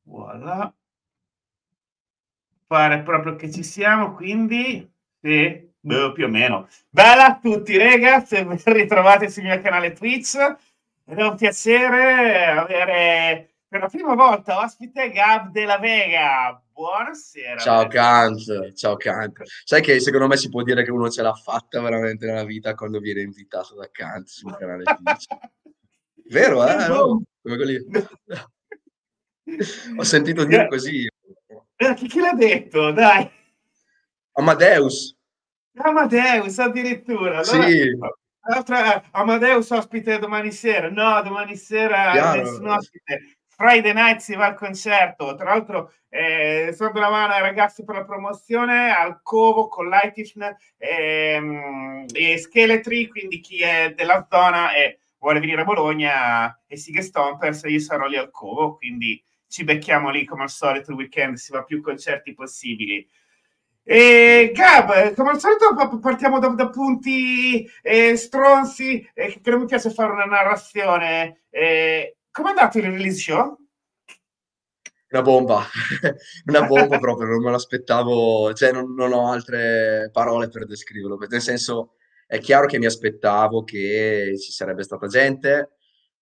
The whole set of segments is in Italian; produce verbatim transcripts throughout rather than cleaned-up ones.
Voilà. Pare proprio che ci siamo, quindi sì, boh, più o meno. Bella a tutti ragazzi e ben ritrovati sul mio canale Twitch. Ed è un piacere avere per la prima volta ospite Gab della Vega. Buonasera, Ciao maestro. Kant, ciao Kant. Sai che secondo me si può dire che uno ce l'ha fatta veramente nella vita quando viene invitato da Kant sul canale Twitch. Vero, Che eh? bomba! Oh, come quelli... Ho sentito dire così. Eh, chi, chi l'ha detto? Dai. Amadeus, Amadeus addirittura. Allora, sì, altra- Amadeus ospite domani sera. No, domani sera nessun chiaro. ospite. Friday night si va al concerto. Tra l'altro, eh, sono una mano ai ragazzi per la promozione al Covo con Lightifn ehm, e Scheletri. Quindi chi è della zona e vuole venire a Bologna e Sigue Stompers, io sarò lì al Covo. Quindi ci becchiamo lì come al solito il weekend. Si va a più concerti possibili. E Gab, come al solito partiamo da, da punti eh, stronzi, eh, che non mi piace fare una narrazione. Eh, come è andato il release show? Una bomba, una bomba proprio, non me l'aspettavo, cioè non, non ho altre parole per descriverlo, nel senso è chiaro che mi aspettavo che ci sarebbe stata gente,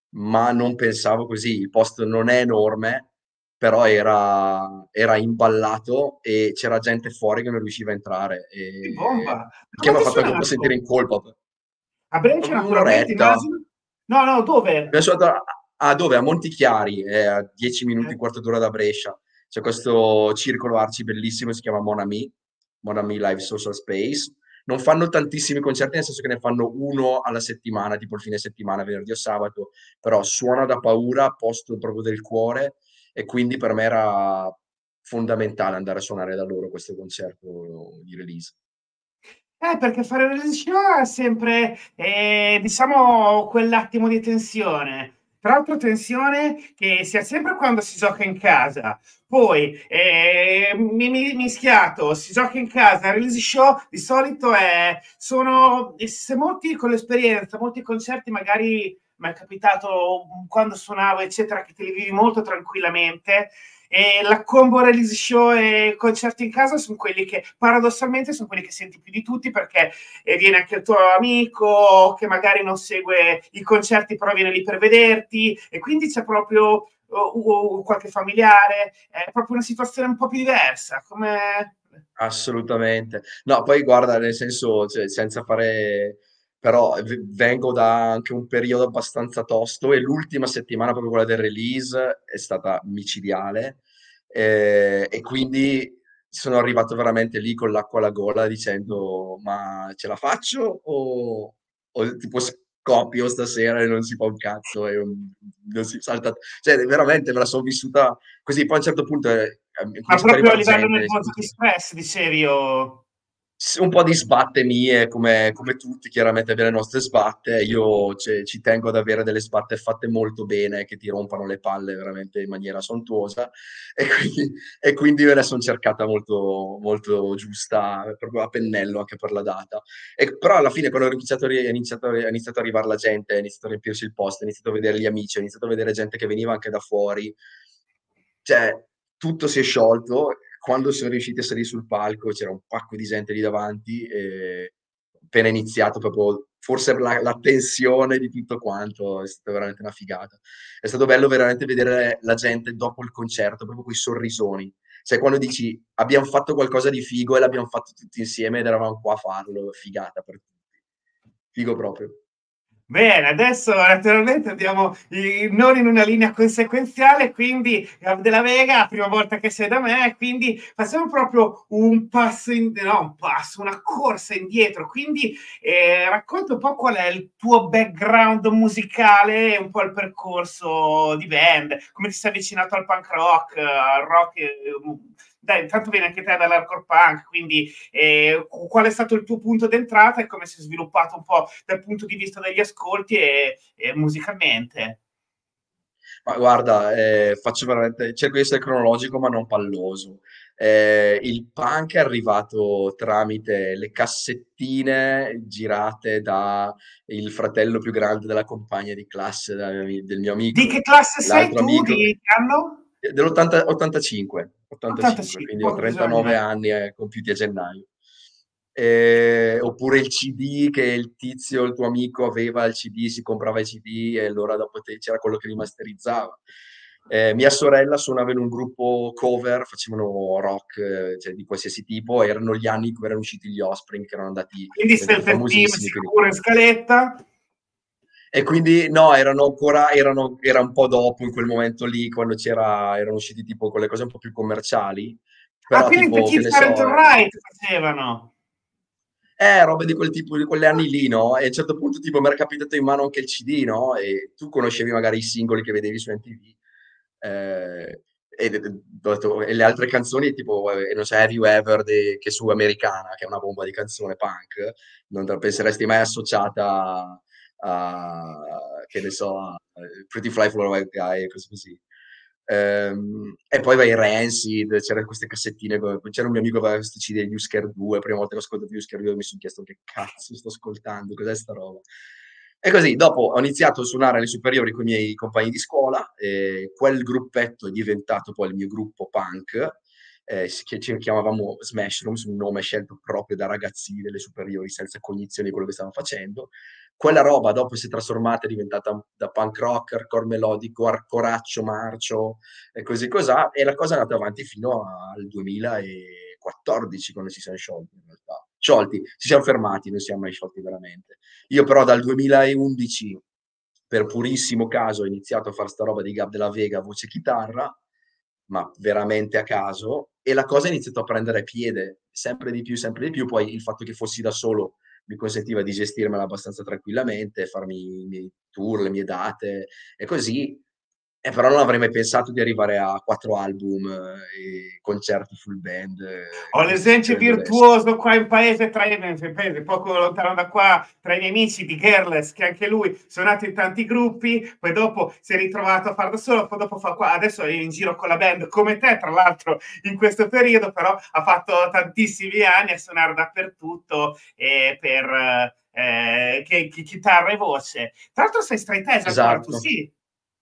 ma non pensavo così, il posto non è enorme, però era, era imballato e c'era gente fuori che non riusciva a entrare, Che e... bomba! il che mi Dove ha ti fatto anche un po' sentire suonato? in colpa. A Brescia, naturalmente, Un'oretta, immagino? No, no, dove? abbiamo suonato a, a dove? A Montichiari, è a dieci minuti, Eh, un quarto d'ora da Brescia. C'è questo circolo arci bellissimo, si chiama Mon Ami, Mon Ami Live Social Space. Non fanno tantissimi concerti, nel senso che ne fanno uno alla settimana, tipo il fine settimana, venerdì o sabato, però suona da paura, posto proprio del cuore, e quindi per me era fondamentale andare a suonare da loro questo concerto di release. Eh, perché fare il reality show è sempre, eh, diciamo, quell'attimo di tensione. Tra l'altro tensione che si ha sempre quando si gioca in casa. Poi, eh, mi, mi- mischiato, si gioca in casa, il reality show di solito è, sono, se molti con l'esperienza, molti concerti magari mi è capitato quando suonavo, eccetera, che te li vivi molto tranquillamente e la combo release show e concerti in casa sono quelli che paradossalmente sono quelli che senti più di tutti perché eh, viene anche il tuo amico che magari non segue i concerti però viene lì per vederti e quindi c'è proprio uh, uh, qualche familiare, è proprio una situazione un po' più diversa. Come... Assolutamente. No, poi guarda, nel senso, cioè, senza fare... Però v- vengo da anche un periodo abbastanza tosto e l'ultima settimana, proprio quella del release, è stata micidiale. Eh, e quindi sono arrivato veramente lì con l'acqua alla gola dicendo: ma ce la faccio o, o tipo scoppio stasera e non si fa un cazzo e un- non si salta... Cioè, veramente me la sono vissuta così. Poi a un certo punto eh, è Ma cominciato a proprio a arrivare livello gente. nervoso di stress, dicevi, o... S- un po' di sbatte mie, come, come tutti, chiaramente abbiamo le nostre sbatte. Io ce- ci tengo ad avere delle sbatte fatte molto bene, che ti rompano le palle veramente in maniera sontuosa. E quindi, e quindi me ne sono cercata molto, molto giusta, proprio a pennello anche per la data. E, però alla fine, quando ho iniziato, a ri- è iniziato, a ri- è iniziato ad arrivare la gente, è iniziato a riempirsi il posto, ho iniziato a vedere gli amici, ho iniziato a vedere gente che veniva anche da fuori, cioè tutto si è sciolto. Quando sono riusciti a salire sul palco c'era un pacco di gente lì davanti e appena iniziato proprio forse la, la tensione di tutto quanto è stata veramente una figata. È stato bello veramente vedere la gente dopo il concerto, proprio quei sorrisoni. Cioè quando dici abbiamo fatto qualcosa di figo e l'abbiamo fatto tutti insieme ed eravamo qua a farlo, figata per tutti. Figo proprio. Bene, adesso naturalmente andiamo i- non in una linea conseguenziale, quindi eh, della Vega, la prima volta che sei da me, quindi facciamo proprio un passo, in, no, un passo, una corsa indietro. Quindi eh, racconta un po' qual è il tuo background musicale e un po' il percorso di band, come ti sei avvicinato al punk rock, al rock. Eh, dai, intanto viene anche te dall'hardcore punk, quindi eh, qual è stato il tuo punto d'entrata e come si è sviluppato un po' dal punto di vista degli ascolti e, e musicalmente. Ma guarda, eh, faccio veramente, cerco di essere cronologico ma non palloso. Eh, il punk è arrivato tramite le cassettine girate da il fratello più grande della compagna di classe del mio, del mio Di amico. che classe sei L'altro tu? amico, Di che anno? dell'ottanta ottantacinque, ottantacinque, ottantacinque, quindi ho poco bisogna. trentanove anni eh, compiuti a gennaio. Eh, oppure il C D che il tizio, il tuo amico aveva il C D, si comprava il C D e allora dopo te- c'era quello che li masterizzava. Eh, mia sorella suonava in un gruppo cover, facevano rock, eh, cioè di qualsiasi tipo, erano gli anni in cui erano usciti gli Offspring, che erano andati, Quindi diventati self-esteem famosissimi. Quindi sicuro in scaletta. e quindi no, erano ancora, erano, era un po' dopo in quel momento lì, quando c'era, erano usciti tipo con le cose un po' più commerciali, Ah, però quindi The tipo, che Kids ne Aren't so, eh, Alright facevano. eh, robe di quel tipo, di quegli anni lì, no? E a un certo punto tipo mi era capitato in mano anche il C D, no? E tu conoscevi magari i singoli che vedevi su M T V, eh, e, e- e le altre canzoni tipo, eh, non so, Have You Ever, de- che su Americana, che è una bomba di canzone punk, non te la penseresti mai associata a, che ne so, a Pretty Fly for a White Guy e cose così. Ehm, e poi vai Rancid, c'erano queste cassettine, co- c'era un mio amico che aveva questi C D di Husker due, la prima volta che ho ascoltato Husker due mi sono chiesto che cazzo sto ascoltando, cos'è sta roba? E così, dopo ho iniziato a suonare alle superiori con i miei compagni di scuola, e quel gruppetto è diventato poi il mio gruppo punk, eh, che ci chiamavamo Smash Rooms, un nome scelto proprio da ragazzini delle superiori senza cognizione di quello che stavano facendo. Quella roba dopo si è trasformata, è diventata da punk rock, hardcore melodico, hardcoraccio, marcio e così cosà, e la cosa è andata avanti fino al duemilaquattordici quando si sono sciolti in realtà. Sciolti, ci siamo fermati, non siamo mai sciolti veramente. Io però dal duemilaundici, per purissimo caso, ho iniziato a fare sta roba di Gab della Vega, voce chitarra, ma veramente a caso, e la cosa ha iniziato a prendere piede, sempre di più, sempre di più, poi il fatto che fossi da solo mi consentiva di gestirmela abbastanza tranquillamente, farmi i miei tour, le mie date e così. E però non avrei mai pensato di arrivare a quattro album eh, e concerti full band, eh, Ho come sta l'esempio succedendo adesso. virtuoso qua in paese, tra i, in paese, poco lontano da qua, tra i miei amici di Girless, che anche lui è suonato in tanti gruppi, poi dopo si è ritrovato a fare da solo, poi dopo fa qua, adesso è in giro con la band come te, tra l'altro in questo periodo, però ha fatto tantissimi anni a suonare dappertutto eh, per eh, che, che chitarra e voce. Tra l'altro sei straight edge ancora, tu Esatto. sì?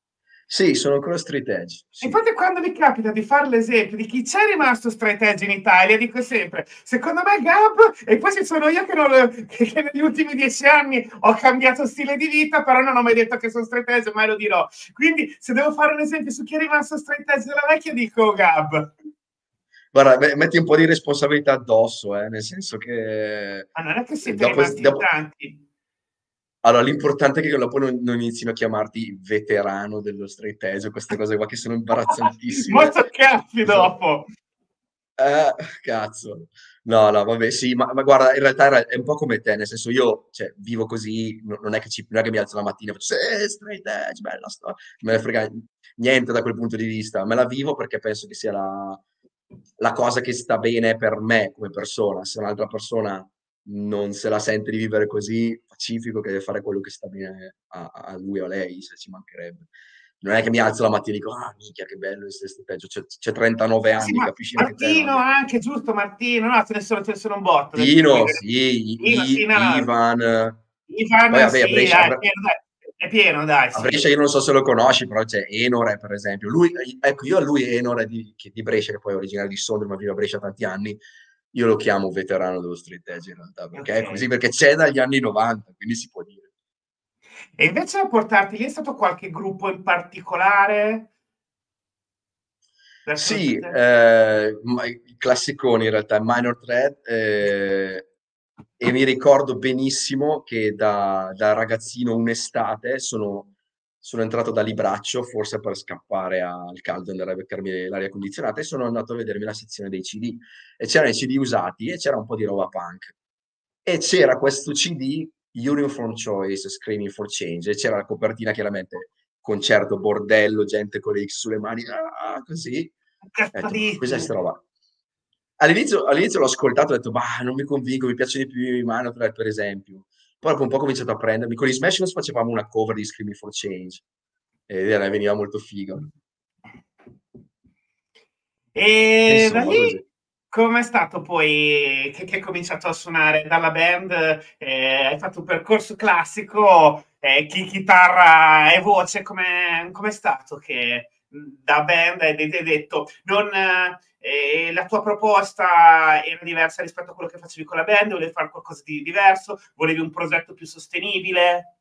Sì, sono ancora straight edge, sì. Infatti quando mi capita di fare l'esempio di chi c'è rimasto straight edge in Italia, dico sempre, secondo me Gab, e poi ci sono io che, non, che, che negli ultimi dieci anni ho cambiato stile di vita, però non ho mai detto che sono straight edge, mai lo dirò. Quindi se devo fare un esempio su chi è rimasto straight edge della vecchia, dico Gab. Guarda, me- metti un po' di responsabilità addosso, eh, nel senso che Ma non è che eh, siete dopo, rimasti in dopo- tanti. allora, l'importante è che dopo non, non inizino a chiamarti veterano dello straight edge, queste cose qua che sono imbarazzantissime. Molto cazzi So- dopo. Eh, cazzo. No, no, vabbè, sì, ma, ma guarda, in realtà era- è un po' come te, nel senso io, cioè, vivo così, no- non è che, ci- non è che mi alzo la mattina e faccio, sì, straight edge, bella storia, me ne frega niente da quel punto di vista, me la vivo perché penso che sia la, la cosa che sta bene per me come persona. Se un'altra persona non se la sente di vivere così, pacifico che deve fare quello che sta bene a, a lui o a lei, se ci mancherebbe. Non è che mi alzo la mattina e dico, ah, minchia, che bello questo peggio, c'è, c'è trentanove Sì, anni, ma capisci anche te, no? Martino anche, giusto Martino, no, ce ne sono, ce ne sono un botto adesso qui. Tino, sì, Martino, sì, I- no, no. Ivan, poi Ivan, vabbè, a sì, Brescia, a dai, è Bre- pieno, dai, è pieno, dai, a sì. Brescia io non so se lo conosci, però c'è Enore, per esempio. Lui, ecco, io a lui Enore di, che- di Brescia, che poi è originario di Sondrio, ma vive a Brescia da tanti anni, io lo chiamo veterano dello street edge in realtà, perché Ok. è così, perché c'è dagli anni novanta, quindi si può dire. E invece a portarti lì è stato qualche gruppo in particolare verso lo Sì, street edge? eh, ma- i classiconi in realtà, Minor Threat, eh, e mi ricordo benissimo che da, da ragazzino un'estate sono, sono entrato da Libraccio, forse per scappare al caldo e andare a beccarmi l'aria condizionata, e sono andato a vedermi la sezione dei C D. E c'erano i C D usati e c'era un po' di roba punk. E c'era questo C D, Uniform Choice, Screaming for Change, e c'era la copertina chiaramente concerto, bordello, gente con le X sulle mani, ah, così. Ho Cazzo detto, ma cos'è dici? sta roba? All'inizio, all'inizio l'ho ascoltato e ho detto, bah, non mi convinco, mi piace di più i Manowar, per esempio. Poi dopo un po' ho cominciato a prendermi. Con gli Smash Mouth facevamo una cover di Screaming for Change. E ne veniva molto figo. E E da insomma, così. lì come è stato poi che, che hai cominciato a suonare dalla band? Eh, hai fatto un percorso classico, eh, chi- chitarra e voce, come è stato che da band ed hai detto non, eh, la tua proposta era diversa rispetto a quello che facevi con la band, volevi fare qualcosa di diverso, volevi un progetto più sostenibile?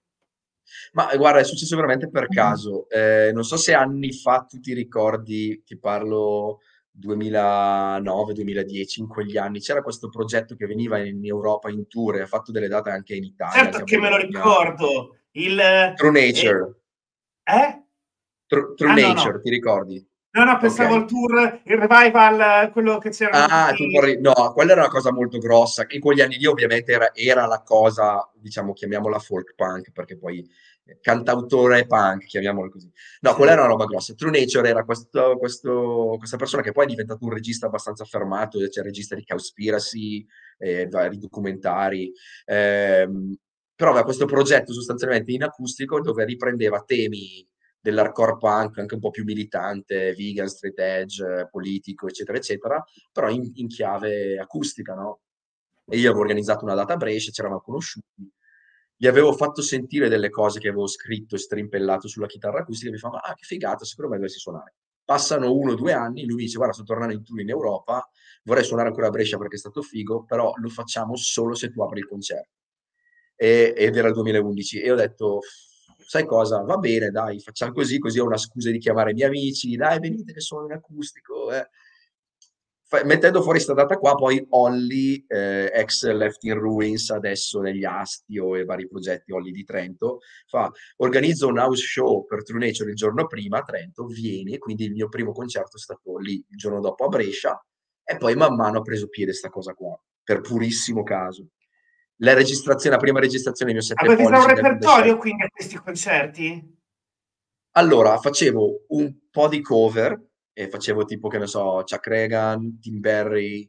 Ma guarda, è successo veramente per caso. Eh, non so se anni fa tu ti ricordi, ti parlo duemilanove-duemiladieci, in quegli anni c'era questo progetto che veniva in Europa in tour e ha fatto delle date anche in Italia, anche Certo a che me lo Bologna. ricordo. Il, True eh, Nature. eh? True, True Ah, no, no. Nature, ti ricordi? No, no, pensavo Ok. al tour, il revival, quello che c'erano Ah, tu tutti. parli... No, quella era una cosa molto grossa. In quegli anni lì ovviamente era, era la cosa, diciamo, chiamiamola folk punk, perché poi eh, cantautore punk, chiamiamolo così. No, quella Sì. era una roba grossa. True Nature era questo, questo- questa persona che poi è diventato un regista abbastanza affermato, c'è il regista di Cowspiracy, eh, vari documentari. Ehm, però aveva questo progetto sostanzialmente in acustico dove riprendeva temi dell'hardcore punk, anche un po' più militante, vegan, straight edge, eh, politico, eccetera, eccetera, però in, in chiave acustica, no? E io avevo organizzato una data a Brescia, ci eravamo conosciuti, gli avevo fatto sentire delle cose che avevo scritto e strimpellato sulla chitarra acustica, e mi fa, ma ah, che figata, secondo me dovresti suonare. Passano uno o due anni, lui mi dice, guarda, sto tornando in tour in Europa, vorrei suonare ancora a Brescia perché è stato figo, però lo facciamo solo se tu apri il concerto. E- ed era il duemilaundici, e ho detto, sai cosa, va bene, dai, facciamo così, così ho una scusa di chiamare i miei amici, dai, venite che sono in acustico, eh. Fa- mettendo fuori sta data qua, poi Olli, eh, ex Left in Ruins, adesso negli Astio e vari progetti, Olli di Trento, fa, organizzo un house show per True Nature il giorno prima a Trento, vieni, quindi il mio primo concerto è stato lì, il giorno dopo a Brescia, e poi man mano ha preso piede sta cosa qua, per purissimo caso. La registrazione, la prima registrazione del mio sette Avevi già un pollici, Death in the Shed. repertorio quindi a questi concerti? Allora, facevo un po' di cover e facevo tipo, che ne so, Chuck Reagan, Tim Berry,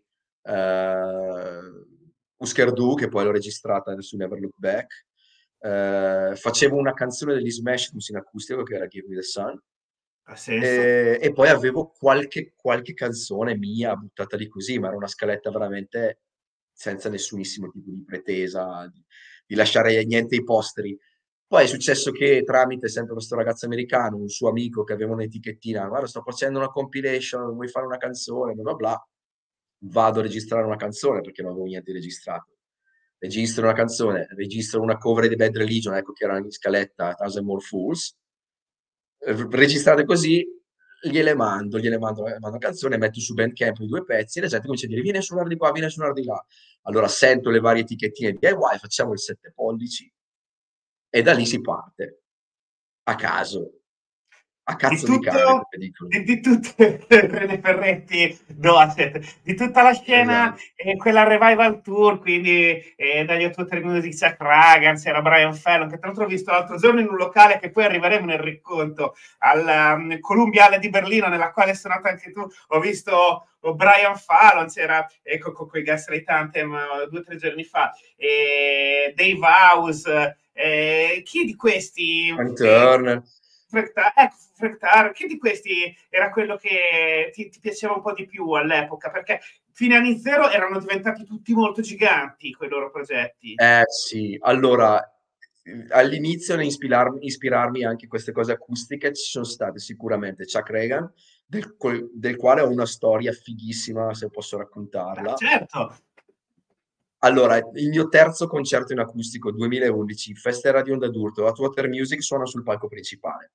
eh, Husker Du, che poi l'ho registrata su Never Look Back. Eh, facevo una canzone degli Smash in acustico che era Give Me the Sun. Ha senso? E, e poi avevo qualche, qualche canzone mia buttata lì così, ma era una scaletta veramente senza nessunissimo tipo di pretesa, di, di lasciare niente ai posteri. Poi è successo che tramite sempre questo ragazzo americano, un suo amico che aveva un'etichettina, guarda, sto facendo una compilation, vuoi fare una canzone, bla bla bla. Vado a registrare una canzone perché non avevo niente registrato. Registro una canzone, registro una cover di Bad Religion, ecco che era in scaletta, Thousand More Fools, eh, registrate così, gliele mando, gliele mando, eh, mando canzone, metto su Bandcamp i due pezzi e la gente comincia a dire vieni a suonare di qua, vieni a suonare di là. Allora sento le varie etichettine di D I Y, facciamo il sette pollici e da lì si parte, a caso, a Di cazzo di cane, tutto, come dicono. di, di tutte Rene Ferretti, Dossett, di tutta la scena, Esatto. eh, quella revival tour, quindi eh, dagli otto Music, Chuck Ragan, c'era Brian Fallon, che tra l'altro ho visto l'altro giorno in un locale che poi arriveremo nel racconto, al um, Columbia Halle di Berlino, nella quale sei nato anche tu, ho visto Brian Fallon, c'era ecco, con quei Gaslight Anthem due o tre giorni fa, e Dave House, eh, chi di questi Frank eh, Turner. ecco, Frectar, chi di questi era quello che ti, ti piaceva un po' di più all'epoca? Perché fine anni zero erano diventati tutti molto giganti quei loro progetti. Eh sì, allora all'inizio nell'ispirarmi ispirarmi anche a queste cose acustiche ci sono state sicuramente Chuck Reagan, del, col- del quale ho una storia fighissima se posso Beh, raccontarla. certo, Allora, il mio terzo concerto in acustico duemilaundici, Festa Radio Onda d'Urto, Atwater Music suona sul palco principale.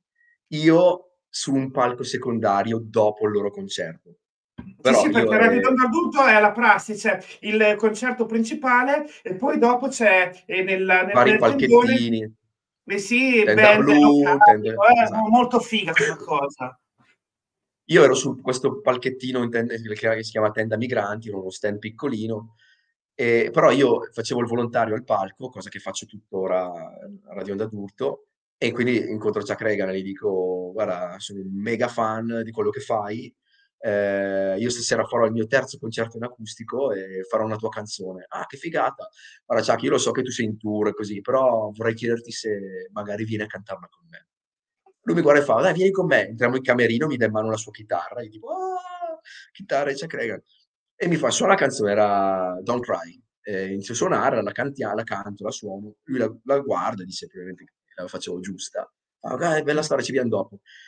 Io su un palco secondario dopo il loro concerto. sì, Però sì, perché io Radio eh, D'Adulto è la prassi, c'è il concerto principale e poi dopo c'è eh, nel, nel, vari nel tendone, palchettini, eh sì, tenda band blu, locali, tende... eh, Esatto. molto figa come cosa. Io ero su questo palchettino in tenda- che si chiama tenda migranti, era uno stand piccolino, e- però io facevo il volontario al palco, cosa che faccio tuttora a Radio Onda d'Urto, e quindi incontro Chuck Reagan e gli dico, guarda, sono un mega fan di quello che fai, eh, io stasera farò il mio terzo concerto in acustico e farò una tua canzone. Ah, che figata! Guarda, Chuck, io lo so che tu sei in tour e così, però vorrei chiederti se magari vieni a cantarla con me. Lui mi guarda e fa, dai, vieni con me. Entriamo in camerino, mi dà in mano la sua chitarra, e io tipo, ah, chitarra di Chuck Reagan. E mi fa, suona la canzone, era Don't Cry. E inizio a suonare, la cantiamo, la canto, la suono. Lui la, la guarda e dice, probabilmente che la facevo giusta. Fa, ok, bella storia, ci vediamo dopo.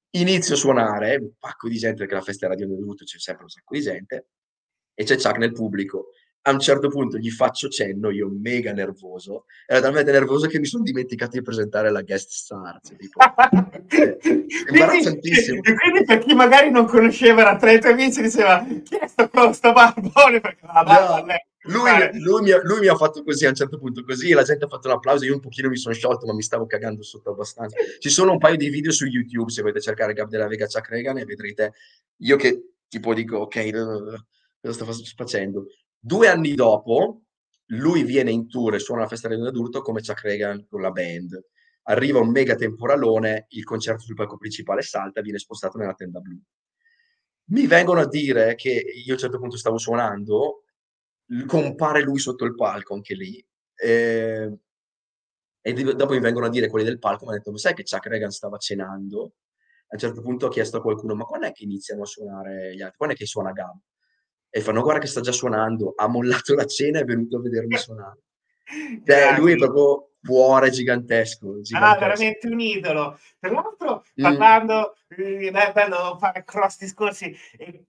Inizio a suonare, un pacco di gente, perché la festa era di ogni dovuto, c'è sempre un sacco di gente, e c'è Chuck nel pubblico. A un certo punto gli faccio cenno, io mega nervoso, era talmente nervoso che mi sono dimenticato di presentare la guest star, cioè, tipo, cioè, Quindi, imbarazzantissimo. e quindi per chi magari non conosceva, era tra i tuoi amici, diceva chi è sto, co- sto barbone, perché la barba a Già, lei deve lui, fare. lui mi ha, lui mi ha fatto così a un certo punto, così la gente ha fatto l'applauso, io un pochino mi sono sciolto, ma mi stavo cagando sotto abbastanza. Ci sono un paio di video su YouTube, se volete cercare Gab della Vega Chuck Reagan e vedrete io che tipo dico, ok, eh, cosa sto fa- facendo? Due anni dopo, lui viene in tour e suona la festa dell'adulto come Chuck Reagan con la band. Arriva un mega temporalone, il concerto sul palco principale salta, viene spostato nella tenda blu. Mi vengono a dire che io a un certo punto stavo suonando, l- compare lui sotto il palco anche lì, eh, e di- dopo mi vengono a dire quelli del palco, mi hanno detto, ma sai che Chuck Reagan stava cenando? A un certo punto ho chiesto a qualcuno, ma quando è che iniziano a suonare gli altri? Quando è che suona Gab? E fanno, guarda che sta già suonando, ha mollato la cena e è venuto a vedermi suonare. Cioè, lui è Grandi. proprio cuore gigantesco, Ah, gigantesco. veramente un idolo. Tra l'altro, Mm. parlando, eh, è bello fare cross discorsi. Eh,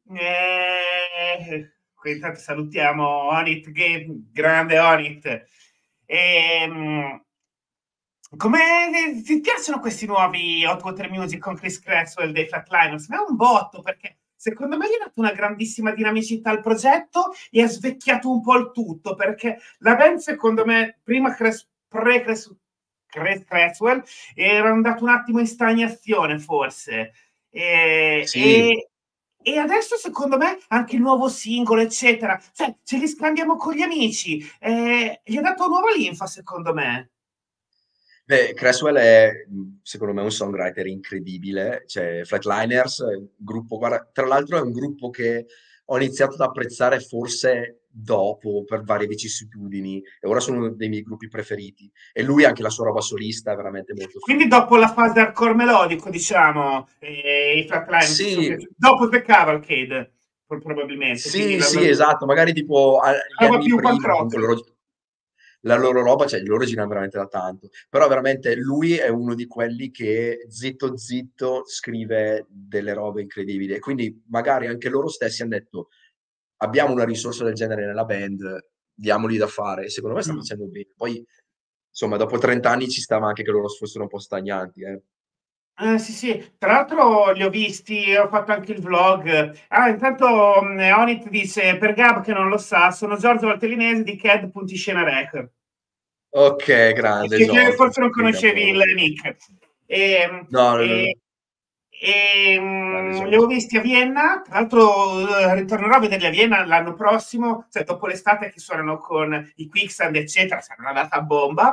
eh, qui intanto salutiamo Onit, che grande Onit. Ehm, come ti piacciono questi nuovi Hot Water Music con Chris Cresswell dei Flatliners? Ma è un botto perché secondo me gli ha dato una grandissima dinamicità al progetto e ha svecchiato un po' il tutto perché la band, secondo me, prima Cress- pre-Cress- Chris Cresswell era andato un attimo in stagnazione, forse. E, Sì. e, e adesso, secondo me, anche il nuovo singolo, eccetera, cioè ce li scambiamo con gli amici. Eh, gli ha dato nuova linfa, secondo me. Beh, Cresswell è, mh, secondo me, un songwriter incredibile. Cioè, Flatliners è un gruppo, guarda, tra l'altro è un gruppo che ho iniziato ad apprezzare forse dopo, per varie vicissitudini, e ora sono uno dei miei gruppi preferiti. E lui, anche la sua roba solista, è veramente molto Quindi figa. dopo la fase hardcore melodico, diciamo, eh, i Flatliners si sono Sì, piaciuti. Dopo The Cavalcade, probabilmente. Quindi sì, la, la- sì, esatto, magari tipo a- gli la roba anni più punk prima, comunque rock. loro, la loro roba, cioè loro girano veramente da tanto, però veramente lui è uno di quelli che zitto zitto scrive delle robe incredibili e quindi magari anche loro stessi hanno detto abbiamo una risorsa del genere nella band, diamogli da fare e secondo me sta Mm. facendo bene. Poi insomma dopo trenta anni ci stava anche che loro fossero un po' stagnanti, eh. Eh, sì, sì, tra l'altro li ho visti, ho fatto anche il vlog. Ah, intanto mh, Onit dice, per Gab che non lo sa, sono Giorgio Valtellinesi di Cad Punti Scena Rec. Ok, grande Che che Giorgio, forse non che conoscevi il capolavoro. nick. E, No, no, no, e, no. e, Grande mm, li ho Giorgio. visti a Vienna, tra l'altro eh, ritornerò a vederli a Vienna l'anno prossimo, cioè dopo l'estate che suonano con i Quicksand, eccetera, sarà una data a bomba.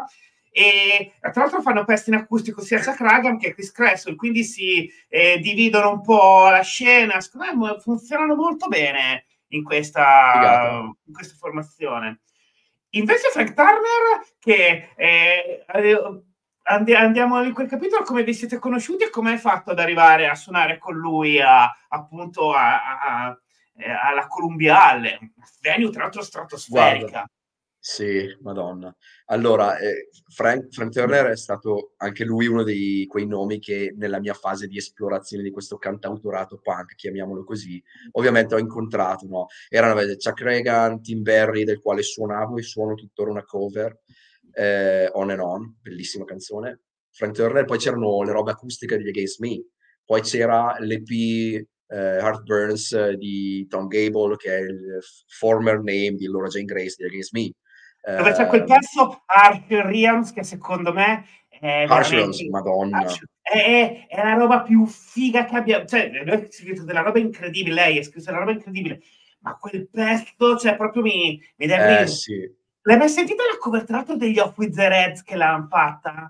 E tra l'altro fanno pezzi in acustico sia Chuck Ragan che Chris Cresswell, quindi si eh, dividono un po' la scena. Secondo me funzionano molto bene in Figata. questa, in questa formazione. Invece Frank Turner, che eh, and- andiamo in quel capitolo, come vi siete conosciuti e come hai fatto ad arrivare a suonare con lui a, appunto a, a, eh, alla Columbiale, venue tra l'altro Guarda, stratosferica. sì, Madonna. Allora, eh, Frank, Frank Turner è stato anche lui uno di quei nomi che nella mia fase di esplorazione di questo cantautorato punk, chiamiamolo così, ovviamente ho incontrato, no? Erano eh, Chuck Reagan, Tim Berry, del quale suonavo e suono tuttora una cover, eh, On and On, bellissima canzone. Frank Turner, poi c'erano le robe acustiche degli Against Me, poi c'era l'E P eh, Heartburns eh, di Tom Gable, che è il former name di Laura Jane Grace di Against Me. Dove c'è quel Eh, pezzo Arch Realms che secondo me è Harsh Realms, veramente Madonna. è, è- è la roba più figa che abbia, cioè lui ha scritto della roba incredibile, lei ha scritto della roba incredibile, ma quel pezzo cioè proprio mi, mi dà i Eh brividi. sì, L'hai mai sentita la cover tra l'altro degli Off With The Reds che l'hanno fatta?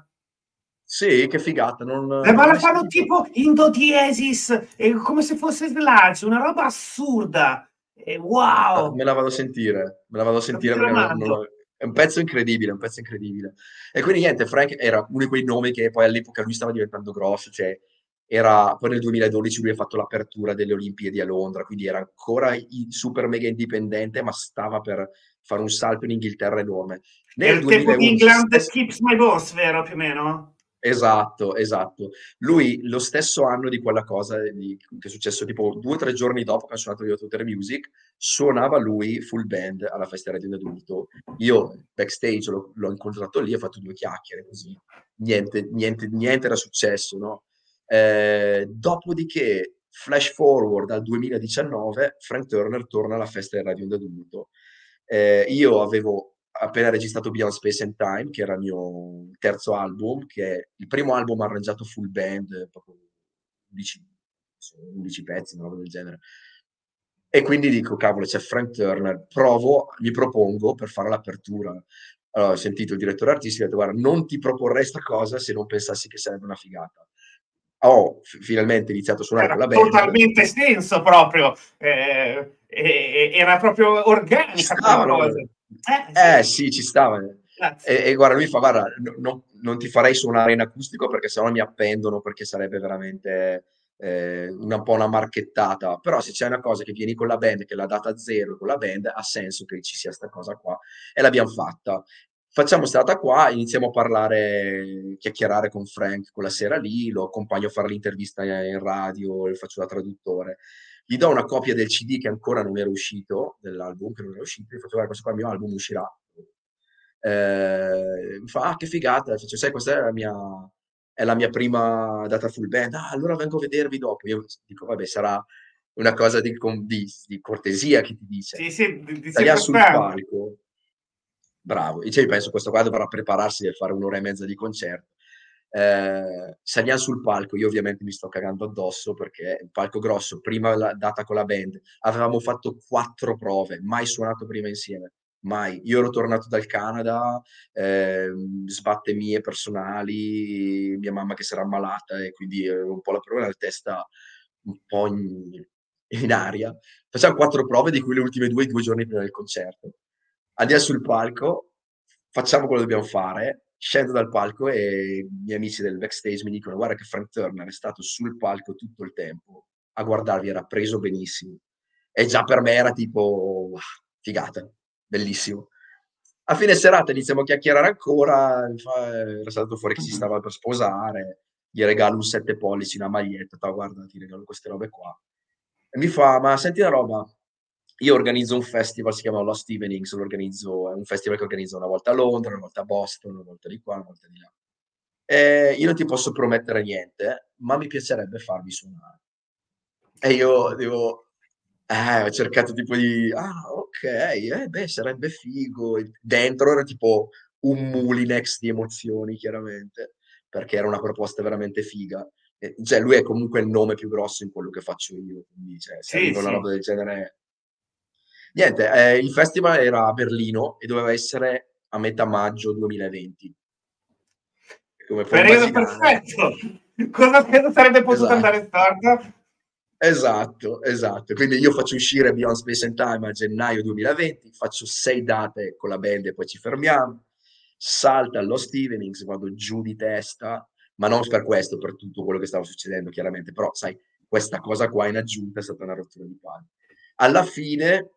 sì, che figata, non, Eh, non ma l'ho la mai fanno sentita. tipo in do diesis, eh, come se fosse Sludge, una roba assurda. Eh, Ah, wow, me la vado a sentire, me la vado a sentire te la perché non- non mando. ho- è un pezzo incredibile, è un pezzo incredibile. E quindi niente, Frank era uno di quei nomi che poi all'epoca lui stava diventando grosso, cioè era, poi nel duemiladodici lui ha fatto l'apertura delle Olimpiadi a Londra, quindi era ancora i- super mega indipendente, ma stava per fare un salto in Inghilterra enorme. È Nel il tempo di duemilaundici, England stess- Keeps My Boss, vero più o meno? Esatto, esatto. Lui lo stesso anno di quella cosa di che è successo tipo due o tre giorni dopo che ha suonato io Tutor Music, suonava lui full band alla festa Radio Adulto. Io backstage l'ho l'ho incontrato lì, ho fatto due chiacchiere così. Niente niente niente era successo, no, ehm, dopodiché, flash forward al duemiladiciannove, Frank Turner torna alla festa del Radio Adulto. Ehm, io avevo appena registrato Beyond Space and Time, che era il mio terzo album, che è il primo album arrangiato full band, proprio undici, undici pezzi, una roba del genere. E quindi dico, cavolo, c'è Frank Turner, provo, gli propongo per fare l'apertura. Allora, ho sentito il direttore artistico e ho detto, guarda, non ti proporrei sta cosa se non pensassi che sarebbe una figata. Ho f- finalmente iniziato a suonare con Era la band. totalmente senso proprio, eh, e- e- era proprio Ci organica come stavano. cosa. Eh, Eh sì, sì, ci stava. grazie. E, e guarda, lui fa, guarda, no- no- non ti farei suonare in acustico perché sennò mi appendono, perché sarebbe veramente eh, una, un po' una marchettata. Però se c'è una cosa che vieni con la band, che è la data zero con la band, ha senso che ci sia sta cosa qua. E l'abbiamo fatta. Facciamo sta data qua, iniziamo a parlare, chiacchierare con Frank quella sera lì, lo accompagno a fare l'intervista in radio, faccio da traduttore. Gli do una copia del C D che ancora non era uscito, dell'album che non era uscito, gli faccio guarda, questo qua è il mio album, uscirà. Eh, mi fa, ah, che figata, faccio, sai, questa è la mia, è la mia prima data full band, ah, allora vengo a vedervi dopo. Io dico, vabbè, sarà una cosa di, con- di- di cortesia che ti dice. Sì, sì, di, di Saliamo sul circostanza. palco, bravo, e cioè, penso questo qua dovrà prepararsi per fare un'ora e mezza di concerto. Eh, saliamo sul palco, io ovviamente mi sto cagando addosso perché il palco grosso, prima la data con la band, avevamo fatto quattro prove, mai suonato prima insieme, mai. Io ero tornato dal Canada, eh, sbatte mie personali, mia mamma che si era ammalata e quindi avevo un po' la prova nella testa un po' in, in aria. Facciamo quattro prove, di cui le ultime due, due giorni prima del concerto. Andiamo sul palco, facciamo quello che dobbiamo fare, scendo dal palco e i miei amici del backstage mi dicono guarda che Frank Turner è stato sul palco tutto il tempo a guardarvi, era preso benissimo. E già per me era tipo, wow, figata, bellissimo. A fine serata iniziamo a chiacchierare ancora, mi fa- era stato fuori che si stava per sposare, gli regalo un sette pollici, una maglietta, fa, guarda ti regalo queste robe qua. E mi fa, ma senti una roba, io organizzo un festival, si chiama Lost Evenings, lo organizzo, è un festival che organizzo una volta a Londra, una volta a Boston, una volta di qua, una volta di là. E io non ti posso promettere niente, ma mi piacerebbe farvi suonare. E io devo, eh, ho cercato tipo di, ah, ok, eh, beh, sarebbe figo. E dentro era tipo un Mulinex di emozioni, chiaramente, perché era una proposta veramente figa. E, cioè, lui è comunque il nome più grosso in quello che faccio io, quindi cioè, se Sì, arriva una sì. roba del genere. Niente, eh, il festival era a Berlino e doveva essere a metà maggio duemilaventi. Come puoi Periodo immaginare, perfetto. Cosa che sarebbe potuto esatto. andare storto? Esatto, esatto. Quindi io faccio uscire Beyond Space and Time a gennaio duemilaventi, faccio sei date con la band e poi ci fermiamo. Salta allo Stevenings, vado giù di testa, ma non per questo, per tutto quello che stava succedendo, chiaramente. Però, sai, questa cosa qua in aggiunta è stata una rottura di palle. Alla fine,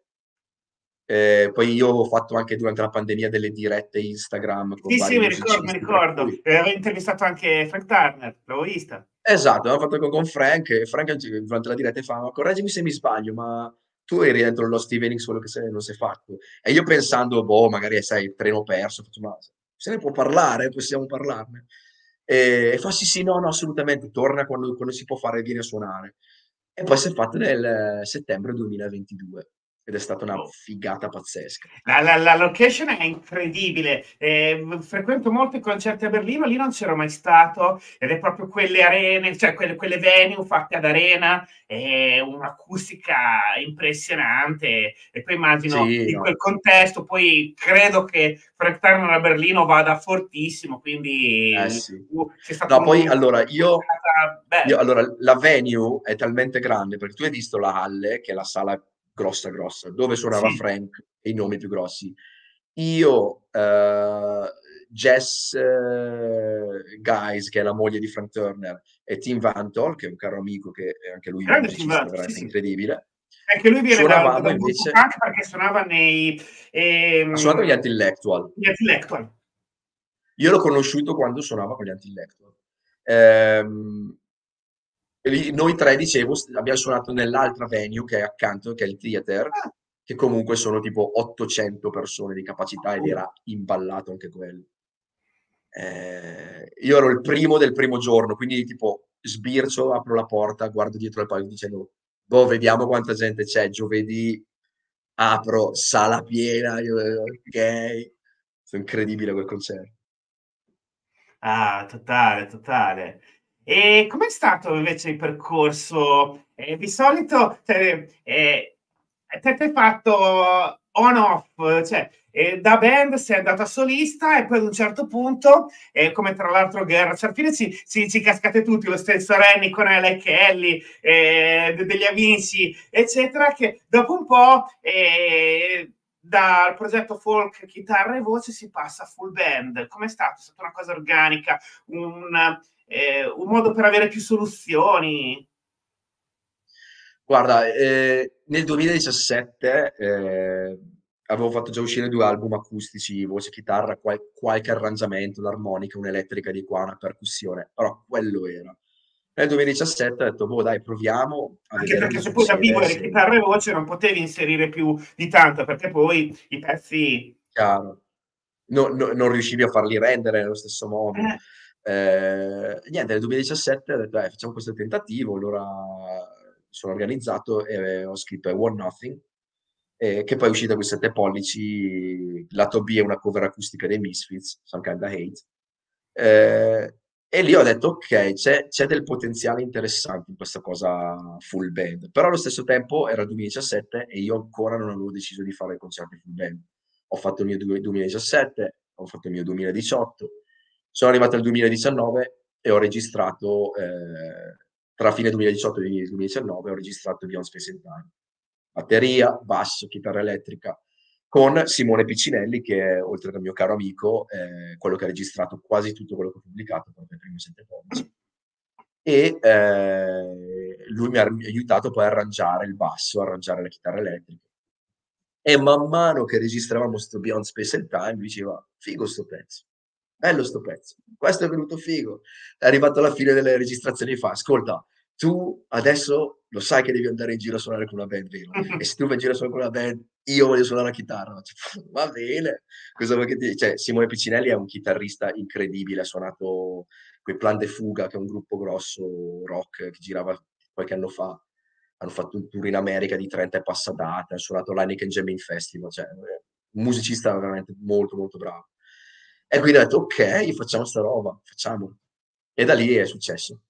eh, poi io ho fatto anche durante la pandemia delle dirette Instagram con Sì, sì, vari mi ricordo, mi musicisti, tra ricordo. cui E avevo intervistato anche Frank Turner, l'avevo vista. esatto, abbiamo fatto con con Frank e Frank durante la diretta fa, ma correggimi se mi sbaglio, ma tu eri dentro lo Stevenings quello che se, non si è fatto. E io pensando, boh, magari sai, il treno perso, faccio, ma se ne può parlare, possiamo parlarne. E, e fa, sì, sì, no, no, assolutamente, torna quando, quando si può fare, viene a suonare. E poi si è fatto nel settembre duemilaventidue ed è stata una Oh. figata pazzesca. La, la- la location è incredibile. Eh, frequento molti concerti a Berlino, lì non c'ero mai stato, ed è proprio quelle arene, cioè quelle, quelle venue fatte ad arena, è un'acustica impressionante. E poi immagino Sì, in quel no. contesto, poi credo che Frank Turner a Berlino vada fortissimo, Eh quindi sì. uh, c'è stato No, un, poi una allora io, serata io bella. allora la venue è talmente grande perché tu hai visto la Halle, che è la sala grossa grossa, dove suonava Sì, Frank e i nomi più grossi. Io, eh, Jess eh, Guys, che è la moglie di Frank Turner, e Tim Vantol, che è un caro amico, che è anche lui un grande Tim musicista Burton, sì, veramente sì. incredibile, Anche lui viene da, da suonavamo un gruppo invece, punk perché suonava nei ha suonato ehm, gli Antillectual. gli Intellectual. Io l'ho conosciuto quando suonava con gli Anti-Elector. Ehm, e lì noi tre, dicevo, st- abbiamo suonato nell'altra venue che è accanto, che è il Theater, Ah, che comunque sono tipo ottocento persone di capacità ed uh, era imballato anche quello. Eh, io ero il primo del primo giorno, quindi tipo sbircio, apro la porta, guardo dietro al palco dicendo, boh, vediamo quanta gente c'è. Giovedì apro, sala piena, io, ok. Sono incredibile quel concerto. ah, totale, totale. E com'è stato invece il percorso? Eh, di solito, cioè, eh, te t'hai fatto on-off, cioè eh, da band sei andato a solista e poi ad un certo punto, eh, come tra l'altro Guerra, cioè alla fine ci, ci, ci cascate tutti, lo stesso Renny con Ella e Kelly, eh, de- degli amici, eccetera, che dopo un po' eh, dal progetto folk, chitarra e voce si passa a full band. Com'è stato? È stata una cosa organica, un, eh, un modo per avere più soluzioni? Guarda, eh, nel duemiladiciassette eh, avevo fatto già uscire due album acustici, voce, chitarra, qual- qualche arrangiamento, l'armonica, un'elettrica di qua, una percussione, però quello era. Nel duemiladiciassette ho detto, boh, dai, proviamo a Anche vedere perché cosa se poi da vivo succede. eri Se... chitarra e voce non potevi inserire più di tanto, perché poi i pezzi... Chiaro. No- no- non riuscivi a farli rendere nello stesso modo. Eh, Eh, niente, nel duemiladiciassette ho detto, "Dai, facciamo questo tentativo", allora mi sono organizzato e ho scritto I Want Nothing, eh, che poi è uscita con i sette pollici, lato B è una cover acustica dei Misfits, Some Kinda Hate. Eh, e lì ho detto, ok, c'è c'è del potenziale interessante in questa cosa full band, però allo stesso tempo era il duemiladiciassette e io ancora non avevo deciso di fare concerti full band. Ho fatto il mio du- duemiladiciassette, ho fatto il mio duemiladiciotto, sono arrivato al duemiladiciannove e ho registrato, eh, tra fine duemiladiciotto e duemiladiciannove, ho registrato Beyond Space and Time. Batteria, basso, chitarra elettrica, con Simone Piccinelli, che è, oltre al mio caro amico, eh, quello che ha registrato quasi tutto quello che ho pubblicato, proprio i primi sette pollici. E eh, lui mi ha aiutato poi a arrangiare il basso, a arrangiare la chitarra elettrica. E man mano che registravamo sto Beyond Space and Time, mi diceva, figo sto pezzo, bello sto pezzo, questo è venuto figo. È arrivato alla fine delle registrazioni e fa, ascolta, tu adesso lo sai che devi andare in giro a suonare con una band, vero? E se tu vai in giro a suonare con una band, io voglio suonare la chitarra. Cioè, va bene, cosa vuoi che ti... Cioè, Simone Piccinelli è un chitarrista incredibile, ha suonato quei Plan de Fuga, che è un gruppo grosso rock che girava qualche anno fa, hanno fatto un tour in America di trenta e passa date, hanno suonato l'Heineken Jamming Festival, cioè un musicista veramente molto molto bravo. E quindi ho detto, ok, facciamo sta roba, facciamo. E da lì è successo.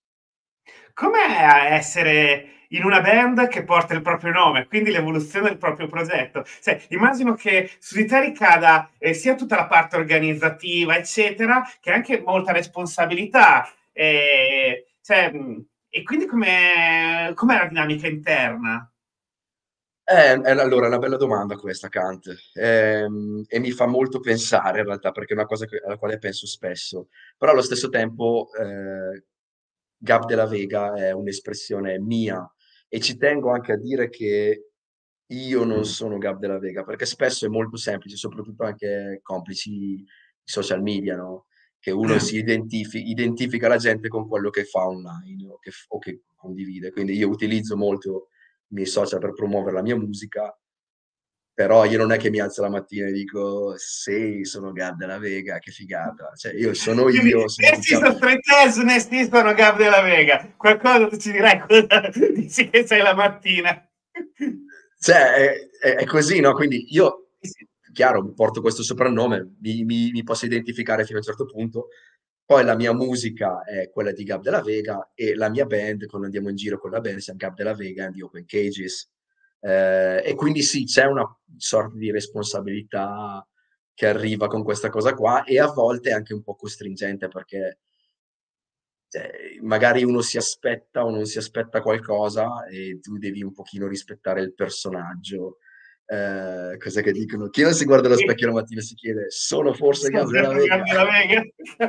com'è essere in una band che porta il proprio nome, quindi l'evoluzione del proprio progetto? Cioè, immagino che su di te ricada eh, sia tutta la parte organizzativa, eccetera, che anche molta responsabilità. Eh, cioè, mh, e quindi com'è, com'è la dinamica interna? Eh, è- allora, è una bella domanda questa, Kant, Ehm, e mi fa molto pensare in realtà, perché è una cosa che- alla quale penso spesso, però allo stesso tempo eh, Gab della Vega è un'espressione mia e ci tengo anche a dire che io non sono Gab della Vega, perché spesso è molto semplice, soprattutto anche complici i social media, no? Che uno si identifi- identifica la gente con quello che fa online o che, o che condivide. Quindi io utilizzo molto i miei social per promuovere la mia musica, però io non è che mi alzo la mattina e dico sì, sono Gab della Vega, che figata. Cioè, io sono Quindi, io, sono questi diciamo... sono Straight ne esistono Gab della Vega. Qualcosa tu ci dirai cosa dici che sei la mattina. Cioè, è, è- è così, no? Quindi io, Sì, sì. chiaro, porto questo soprannome, mi, mi- mi posso identificare fino a un certo punto. Poi la mia musica è quella di Gab della Vega e la mia band, quando andiamo in giro con la band, siamo Gab della Vega and the Open Cages. Eh, e quindi sì, c'è una sorta di responsabilità che arriva con questa cosa qua e a volte è anche un po' costringente perché cioè, magari uno si aspetta o non si aspetta qualcosa e tu devi un pochino rispettare il personaggio. Eh, cosa che dicono? Chi non si guarda allo specchio la mattina e si chiede, sono forse Sono Gab della sempre Gab Vega? della Vega.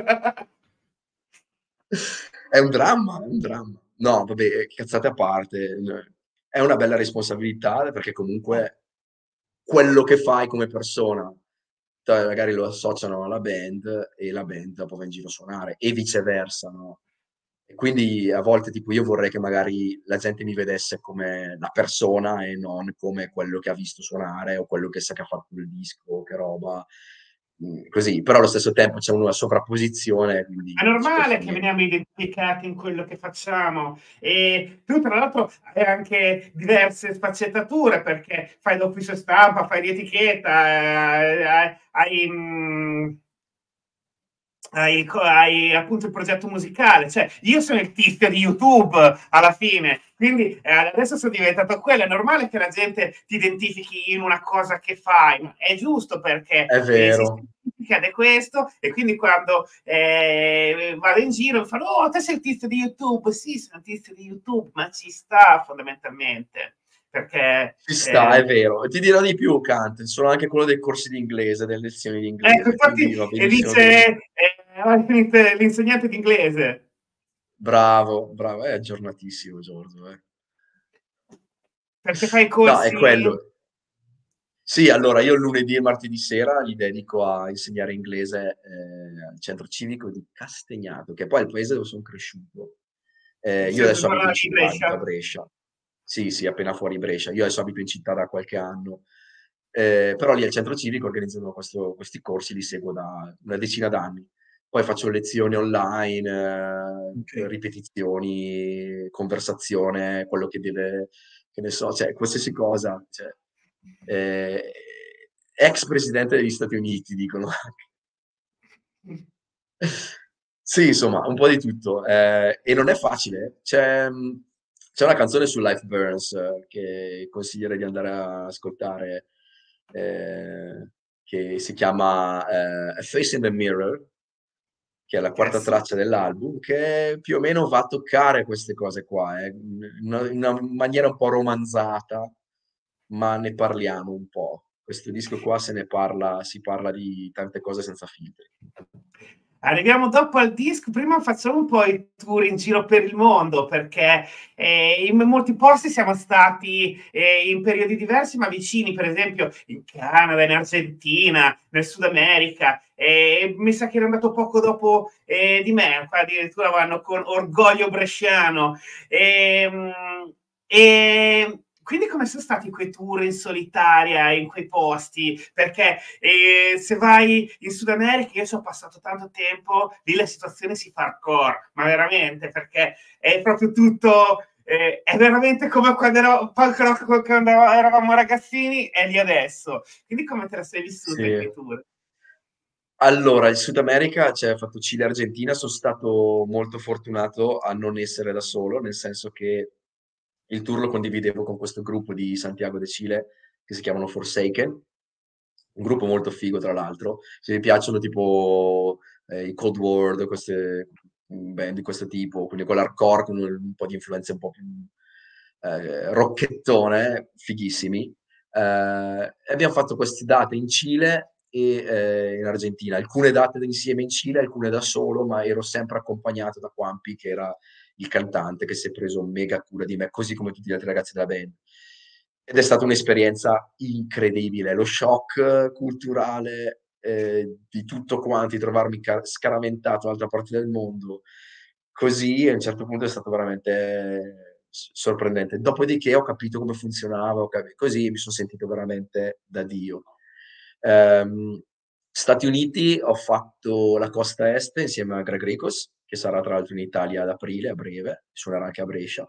È un dramma, è un dramma. No, vabbè, cazzate a parte. È una bella responsabilità perché comunque quello che fai come persona Cioè, magari lo associano alla band e la band dopo va in giro a suonare e viceversa, no? E quindi a volte tipo io vorrei che magari la gente mi vedesse come la persona e non come quello che ha visto suonare o quello che sa che ha fatto il disco, che roba. Mm, Così, però allo stesso tempo c'è una sovrapposizione, È quindi non ci puoi normale fare che niente. veniamo identificati in quello che facciamo e tu tra l'altro hai anche diverse sfaccettature perché fai l'ufficio stampa, fai di etichetta, eh, hai, hai, mh, hai, co- hai appunto il progetto musicale, cioè io sono il tizio di YouTube alla fine, quindi eh, adesso sono diventato quello, è normale che la gente ti identifichi in una cosa che fai, ma è giusto perché È eh, si vero. identifica di questo e quindi quando eh, vado in giro mi fanno oh te sei il tizio di YouTube, sì sono il tizio di YouTube, ma ci sta fondamentalmente perché Ci sta, è eh, vero. E ti dirò di più, Kant, sono anche quello dei corsi di inglese, delle lezioni di ecco inglese, quindi infatti va e benissimo che lo dice dica. eh, l'insegnante di inglese. Bravo, bravo, è aggiornatissimo Giorgio, eh. Perché fai No, è corsi? quello. Sì, allora io il lunedì e martedì sera li dedico a insegnare inglese eh, al centro civico di Castagnato, che poi è il paese dove sono cresciuto. Eh, io Sempre adesso zona abito in di città, abito a Brescia? Brescia. Sì, sì, appena fuori Brescia. Io adesso abito in città da qualche anno. Eh, però lì al centro civico organizzano questo- questi corsi, li seguo da una decina d'anni. Poi faccio lezioni online, eh, Ok. ripetizioni, conversazione, quello che deve, che ne so, cioè qualsiasi cosa. Cioè, eh, ex presidente degli Stati Uniti, dicono. Sì, insomma, un po' di tutto. Eh, e non è facile. C'è, mh, c'è una canzone su Life Burns eh, che consiglierei di andare a ascoltare, eh, che si chiama eh, A Face in the Mirror, che è la quarta Yes. traccia dell'album, che più o meno va a toccare queste cose qua, eh, in una, in una maniera un po' romanzata, ma ne parliamo un po'. Questo disco qua se ne parla, si parla di tante cose senza filtri. Arriviamo dopo al disco, prima facciamo un po' i tour in giro per il mondo perché eh, in molti posti siamo stati eh, in periodi diversi ma vicini, per esempio in Canada, in Argentina, nel Sud America. E mi sa che era andato poco dopo eh, di me, qua addirittura vanno con orgoglio bresciano. E, e quindi come sono stati quei tour in solitaria in quei posti? Perché e se vai in Sud America, io ci ho passato tanto tempo, lì la situazione si fa hardcore, ma veramente, perché è proprio tutto, eh, è veramente come quando, ero, quando eravamo ragazzini, è lì adesso. Quindi come te la sei vissuta in Sì. quei tour? Allora, il Sud America, cioè, ho fatto Cile e Argentina, sono stato molto fortunato a non essere da solo, nel senso che il tour lo condividevo con questo gruppo di Santiago de Chile che si chiamano Forsaken, un gruppo molto figo tra l'altro. Se vi piacciono tipo eh, i Cold War, queste band di questo tipo, quindi con l'hardcore, con un po' di influenze un po' più eh, rocchettone, fighissimi. Eh, e abbiamo fatto queste date in Cile e eh, in Argentina, alcune date insieme in Cile, alcune da solo, ma ero sempre accompagnato da Quampi, che era il cantante, che si è preso mega cura di me, così come tutti gli altri ragazzi della band. Ed è stata un'esperienza incredibile, lo shock culturale eh, di tutto quanto, di trovarmi ca- scaraventato dall'altra parte del mondo, così a un certo punto è stato veramente s- sorprendente. Dopodiché ho capito come funzionava, ho capi- così mi sono sentito veramente da Dio. Ehm, Stati Uniti ho fatto la costa est insieme a Greg Ricos, che sarà tra l'altro in Italia ad aprile, a breve, suonerà anche a Brescia.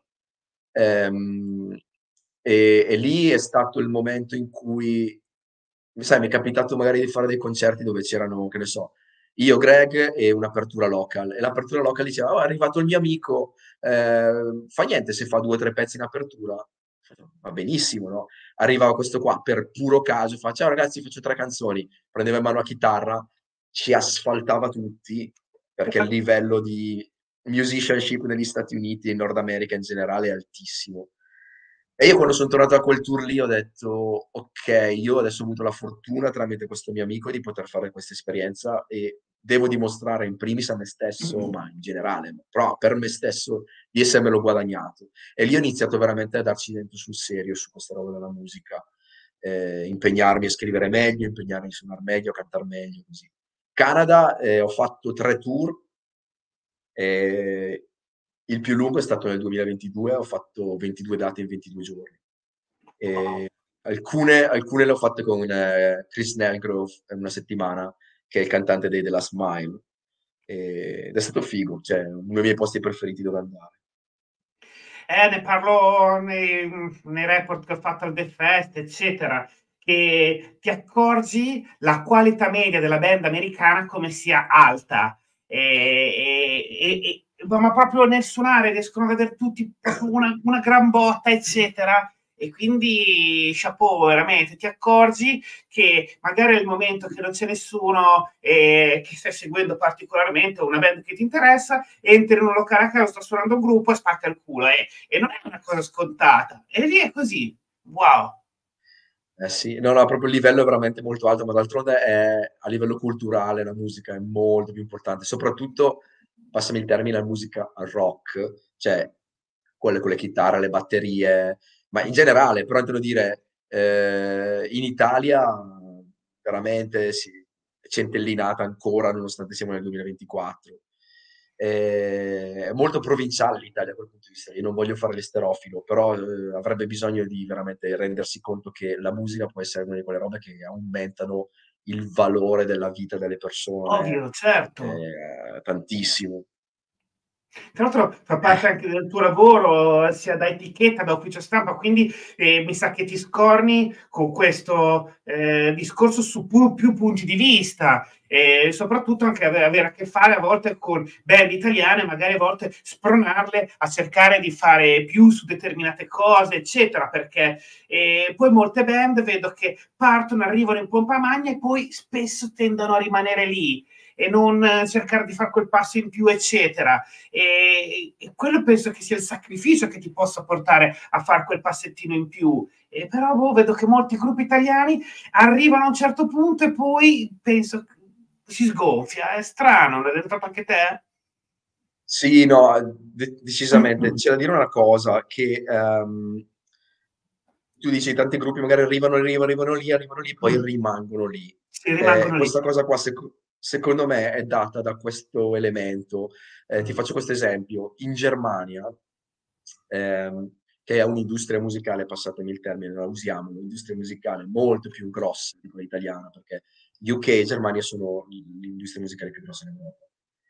Ehm, e, e lì è stato il momento in cui, sai, mi è capitato magari di fare dei concerti dove c'erano, che ne so, io, Greg e un'apertura local. E l'apertura local diceva, oh, è arrivato il mio amico, eh, fa niente se fa due o tre pezzi in apertura. Va benissimo, no? Arrivava questo qua per puro caso, fa, ciao ragazzi, faccio tre canzoni. Prendeva in mano la chitarra, ci asfaltava tutti, perché il livello di musicianship negli Stati Uniti e in Nord America in generale è altissimo. E io quando sono tornato a quel tour lì ho detto, ok, io adesso ho avuto la fortuna tramite questo mio amico di poter fare questa esperienza e devo dimostrare in primis a me stesso, ma in generale, però per me stesso, di essermelo guadagnato. E lì ho iniziato veramente a darci dentro sul serio su questa roba della musica. eh, impegnarmi a scrivere meglio, impegnarmi a suonare meglio, a cantare meglio, così. Canada, eh, ho fatto tre tour, eh, il più lungo è stato nel duemilaventidue, ho fatto ventidue date in ventidue giorni. E alcune, alcune le ho fatte con eh, Chris Nelgrove in una settimana, che è il cantante dei The Last Smile, e- ed è stato figo, cioè uno dei miei posti preferiti dove andare. Eh, ne parlo nei, nei report che ho fatto al The Fest, eccetera, che ti accorgi la qualità media della band americana come sia alta. E, e- e- ma proprio nel suonare riescono ad avere tutti proprio una, una gran botta, eccetera. E quindi, chapeau, veramente, ti accorgi che magari è il momento che non c'è nessuno eh, che stai seguendo particolarmente, una band che ti interessa, entri in un locale a caso, sta suonando un gruppo e spacca il culo. Eh e non è una cosa scontata. E lì è così. Wow. Eh sì, no, no, proprio il livello è veramente molto alto, ma d'altronde è, a livello culturale la musica è molto più importante, soprattutto, passami il termine, la musica rock, cioè quelle con le chitarre, le batterie, ma in generale, però intendo dire, eh, in Italia veramente sì, è centellinata ancora, nonostante siamo nel duemilaventiquattro. Eh, è molto provinciale l'Italia da quel punto di vista. Io non voglio fare l'esterofilo, però eh, avrebbe bisogno di veramente rendersi conto che la musica può essere una di quelle robe che aumentano il valore della vita delle persone Ovvio, certo. eh, tantissimo. Tra l'altro fa parte anche del tuo lavoro, sia da etichetta, da ufficio stampa, quindi eh, mi sa che ti scorni con questo eh, discorso su pu- più punti di vista e soprattutto anche avere, avere a che fare a volte con band italiane, magari a volte spronarle a cercare di fare più su determinate cose, eccetera, perché eh, poi molte band vedo che partono, arrivano in pompa magna e poi spesso tendono a rimanere lì e non eh, cercare di fare quel passo in più, eccetera. E, e quello penso che sia il sacrificio che ti possa portare a fare quel passettino in più. E però boh, vedo che molti gruppi italiani arrivano a un certo punto e poi penso si sgonfia. È strano, l'hai detto anche te? Sì, no, de- decisamente. C'è da dire una cosa, che ehm, tu dici tanti gruppi magari arrivano, arrivano, arrivano lì, arrivano lì, poi rimangono lì. Si Eh, rimangono lì. questa cosa qua, sec- secondo me, è data da questo elemento. Eh, ti faccio questo esempio. In Germania, ehm, che è un'industria musicale, passatemi il termine, la usiamo, un'industria musicale molto più grossa di quella italiana, perché U K e Germania sono l'industria musicale più grossa in Europa.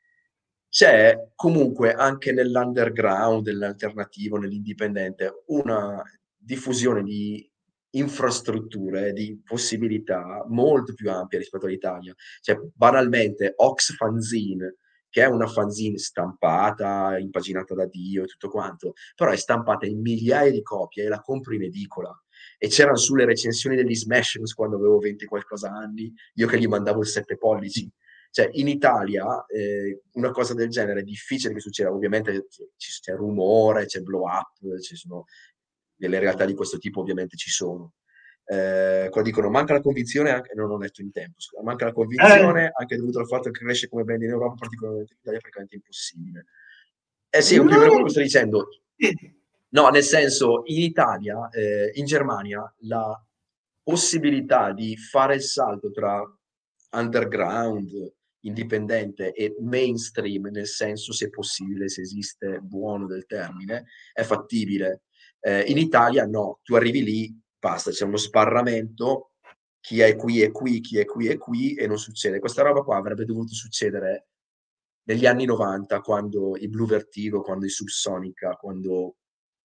C'è comunque anche nell'underground, nell'alternativo, nell'indipendente, una diffusione di infrastrutture, di possibilità molto più ampia rispetto all'Italia. Cioè, banalmente, Ox Fanzine, che è una fanzine stampata, impaginata da Dio e tutto quanto, però è stampata in migliaia di copie e la compro in edicola. E c'erano sulle recensioni degli Smashers quando avevo venti qualcosa anni, io che gli mandavo il sette pollici. Cioè, in Italia eh, una cosa del genere è difficile che succeda. Ovviamente c- c'è rumore, c'è blow up, ci sono delle realtà di questo tipo, ovviamente ci sono. Eh, qua dicono manca la convinzione, anche, non ho letto in tempo, scusa, manca la Eh, convinzione anche dovuto al fatto che cresce come band in Europa, particolarmente in Italia, è praticamente impossibile. Eh sì, è più o meno quello che no, sto dicendo. No, nel senso, in Italia, eh, in Germania, la possibilità di fare il salto tra underground, indipendente e mainstream, nel senso, se possibile, se esiste buono del termine, è fattibile. Eh, in Italia no, tu arrivi lì, basta, c'è uno sbarramento, chi è qui è qui, chi è qui è qui e non succede. Questa roba qua avrebbe dovuto succedere negli anni novanta, quando i Blue Vertigo, quando i Subsonica, quando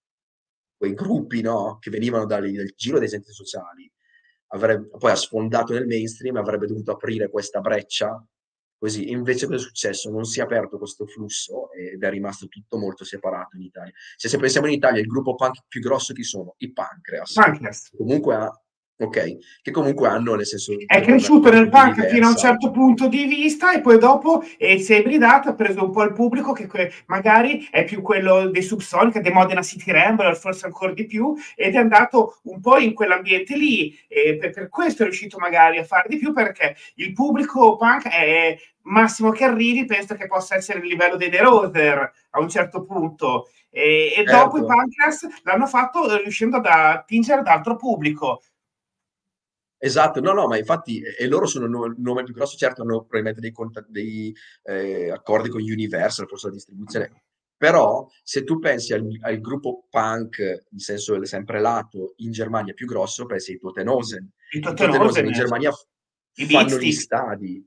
quei gruppi, no, che venivano dal, dal giro dei centri sociali, avrebbe, poi ha sfondato nel mainstream, avrebbe dovuto aprire questa breccia, così. Invece cosa è successo? Non si è aperto questo flusso ed è rimasto tutto molto separato in Italia. Cioè, se pensiamo in Italia, il gruppo punk più grosso chi sono? I Pancreas. Pancreas. Comunque ha, ok, che comunque hanno, nel senso, È una, una cresciuto nel attitude punk fino a un diversa. certo punto di vista e poi dopo eh, si è ibridato, ha preso un po' il pubblico che que- magari è più quello dei Subsonica, dei Modena City Ramblers, forse ancora di più, ed è andato un po' in quell'ambiente lì e per, per questo è riuscito magari a fare di più perché il pubblico punk è massimo che arrivi, penso che possa essere il livello dei The Roser a un certo punto e, e dopo i Certo. Pancreas l'hanno fatto riuscendo ad attingere ad altro pubblico. Esatto, no, no, ma infatti, e e loro sono il no il nome più grosso, certo hanno probabilmente dei conta dei, ehm, accordi con Universal, forse la distribuzione, però se tu pensi al al gruppo punk, in senso l sempre lato, in Germania più grosso, pensi ai Toten Hosen. I I Toten Toten Hosen Hosen, in Germania f i fanno gli Beatsteaks. stadi.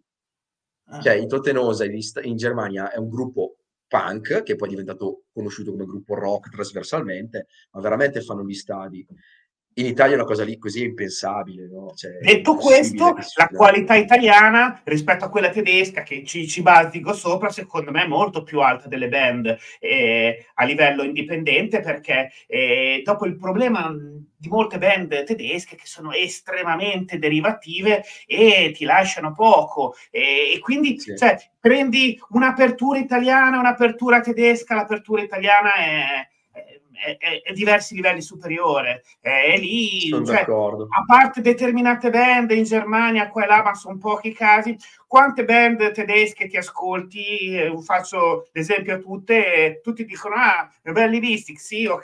Ah. Cioè i Toten Hosen in st in Germania è un gruppo punk, che poi è diventato conosciuto come gruppo rock trasversalmente, ma veramente fanno gli stadi. In Italia una cosa lì così è impensabile, no, cioè è Detto impossibile questo, che la succeda. qualità italiana rispetto a quella tedesca, che ci, ci basico sopra, secondo me è molto più alta delle band eh, a livello indipendente, perché eh, dopo il problema mh, di molte band tedesche che sono estremamente derivative e ti lasciano poco, e, e quindi Sì, cioè, prendi un'apertura italiana, un'apertura tedesca, l'apertura italiana è, è, è, è diversi livelli superiore, è lì, son cioè, d'accordo. a parte determinate band in Germania, qua e là, ma sono pochi i casi, quante band tedesche ti ascolti? Eh, faccio l'esempio a tutte, eh, tutti dicono, ah, Belli Bistic, sì, ok,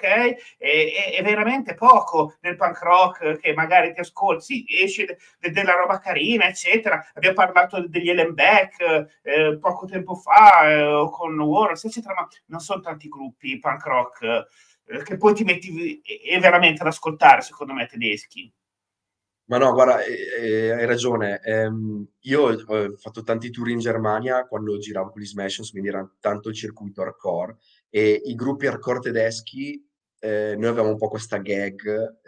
e, è veramente poco nel punk rock che magari ti ascolti, sì, esce de, de, della roba carina, eccetera. Abbiamo parlato degli Ellen Beck eh, poco tempo fa, eh, con Warren, eccetera, ma non sono tanti gruppi punk rock eh, che poi ti metti e veramente ad ascoltare, secondo me, tedeschi. Ma no, guarda, e e hai ragione. Ehm, io ho fatto tanti tour in Germania quando giravo con gli Smashers, quindi era tanto il circuito hardcore, e i gruppi hardcore tedeschi, ehm, noi avevamo un po' questa gag,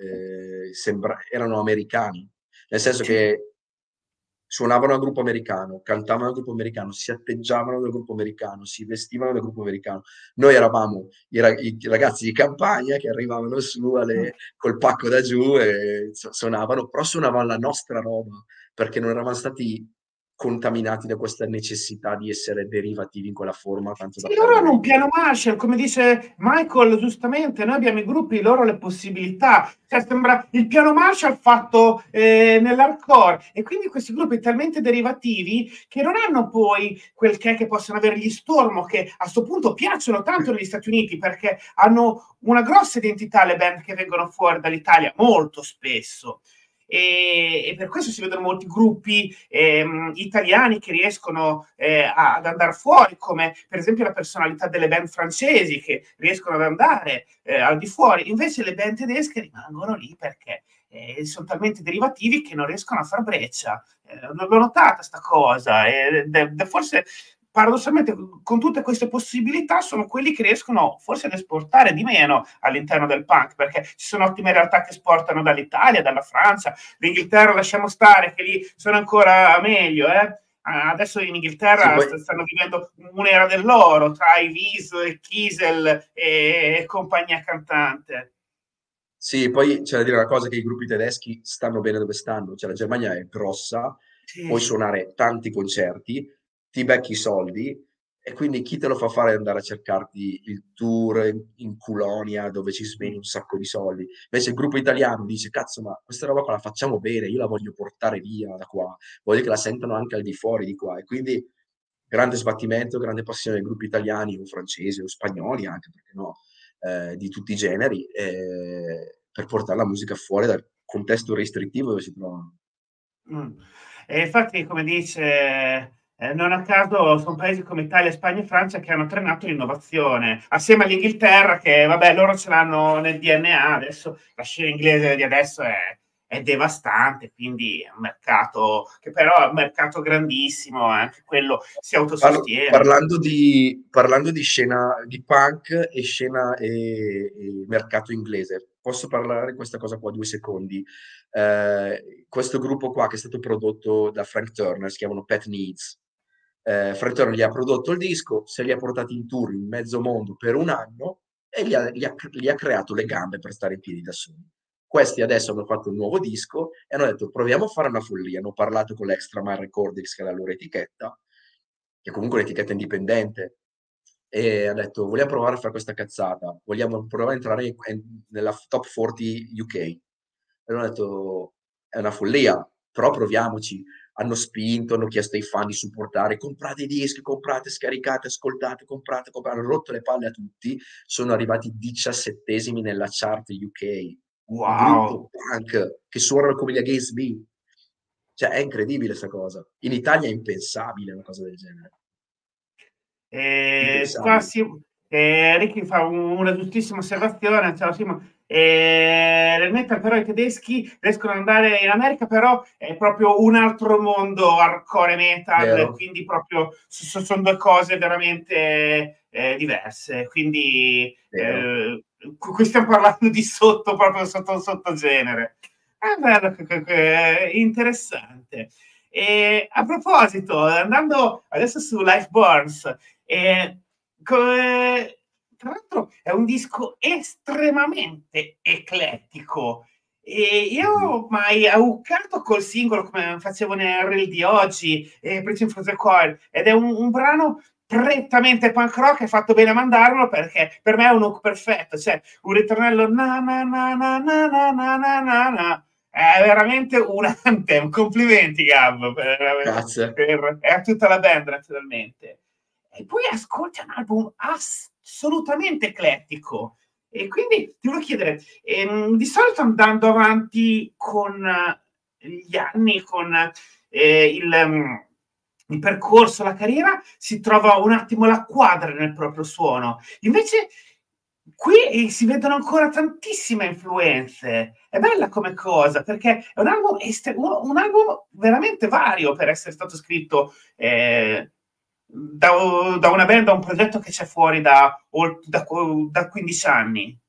ehm, sembra erano americani, nel senso Sì. che suonavano a gruppo americano, cantavano a gruppo americano, si atteggiavano da gruppo americano, si vestivano da gruppo americano. Noi eravamo i ra i ragazzi di campagna che arrivavano su alle col pacco da giù e su suonavano, però suonavan la nostra roba, perché non eravam stati contaminati da questa necessità di essere derivativi in quella forma, tanto da Sì, loro hanno perdere un il piano Marshall, come dice Michael giustamente, noi abbiamo i gruppi, loro le possibilità. Cioè, sembra il piano Marshall fatto eh, nell'hardcore, e quindi questi gruppi talmente derivativi che non hanno poi quel che, che possono avere gli Stormo, che a sto punto piacciono tanto negli Stati Uniti perché hanno una grossa identità le band che vengono fuori dall'Italia, molto spesso. E, e per questo si vedono molti gruppi ehm, italiani che riescono eh, a, ad andare fuori, come per esempio la personalità delle band francesi che riescono ad andare eh, al di fuori. Invece le band tedesche rimangono lì perché eh, sono talmente derivativi che non riescono a far breccia. Eh, l'ho notata sta cosa, ed è forse paradossalmente con tutte queste possibilità sono quelli che riescono forse ad esportare di meno all'interno del punk, perché ci sono ottime realtà che esportano dall'Italia, dalla Francia, l'Inghilterra lasciamo stare, che lì sono ancora meglio, eh. Adesso in sì, Inghilterra poi stanno vivendo un'era dell'oro tra i Wies, Kiesel e compagnia cantante. Sì, poi c'è da dire una cosa, che i gruppi tedeschi stanno bene dove stanno, cioè la Germania è grossa, puoi Sì. suonare tanti concerti, ti becchi i soldi, e quindi chi te lo fa fare andare a cercarti il tour in in Culonia dove ci sveni un sacco di soldi? Invece il gruppo italiano dice: "Cazzo, ma questa roba qua la facciamo bene, io la voglio portare via da qua, voglio che la sentano anche al di fuori di qua." E quindi grande sbattimento, grande passione dei gruppi italiani o francesi o spagnoli anche, perché no, ehm, di tutti i generi, ehm, per portar la musica fuori dal contesto restrittivo dove si trovano. Mh. E infatti come dice, ehm, non a caso son paesi come Italia, Spagna e Francia che hanno trainato l'innovazione, assieme all'Inghilterra che vabbè loro ce l'hanno nel D N A, adesso la scena inglese di adesso è è devastante, quindi è un mercato che però è un mercato grandissimo, anche quello si Parlo autosostiene. parlando di parlando di scena di punk e scena e e mercato inglese, posso parlare di questa cosa qua due secondi? Ehm, questo gruppo qua che è stato prodotto da Frank Turner, si chiamano Pat Needs. Ehm, Frank Turner gli ha prodotto il disco, se li ha portati in tour in mezzo mondo per un anno e gli ha gli ha c gli ha creato le gambe per stare in piedi da soli. Questi adesso hanno fatto un nuovo disco e hanno detto: "Proviamo a fare una follia." Hanno parlato con l'Extra Mile Recordings, che è la loro etichetta, che comunque è un'etichetta indipendente, e ha detto: "Vogliam provare a fare questa cazzata, vogliamo provare a entrare in en nella f top quaranta U K." E allora ho detto: "È una follia, però proviamoci." Hanno spinto, hanno chiesto ai fan di supportare: "Comprate i dischi, comprate, scaricate, ascoltate, comprate, compra" hanno rotto le palle a tutti, sono arrivati diciassettesimi nella chart U K. Un Wow! gruppo punk che suonano come gli Against Me. Cioè, è incredibile 'sta cosa. In Italia è impensabile una cosa del genere. Ehm, qua Impensabile. sì, ehm, Ricky fa un una giustissima osservazione, ciao Simo, ehm, nel metal però i tedeschi riescono ad andare in America, però è proprio un altro mondo hardcore metal, Vero? quindi proprio s s son due cose veramente, ehm, diverse. Quindi, Vero. ehm, qui qui stiam parlando di sotto proprio sotto sottogenere. È bello che che che interessante. E a proposito, andando adesso su Life Burns, ehm, co ehm, tra l'altro è un disco estremamente eclettico. E Mh-mh. io m'hai auccato col singolo come facevo nel reel di oggi, ehm, Preaching from the Choir, ed è un un brano prettamente punk rock, hai fatto bene a mandarmelo perché per me è un hook perfetto, cioè un ritornello na na na na na na na na na na. È veramente un anthem. Complimenti Gab per, Grazie. per, e a tutta la band naturalmente. E poi ascolti un album assolutamente eclettico. E quindi ti volevo chiedere, ehm, di solito andando avanti con gli anni, con eh, il, um, il percorso, la carriera, si trova un attimo la quadra nel proprio suono. Invece qui si vedono ancora tantissime influenze. È bella come cosa, perché è un album, est- un album veramente vario per essere stato scritto eh, da, da una band, da un progetto che c'è fuori da, da, da quindici anni.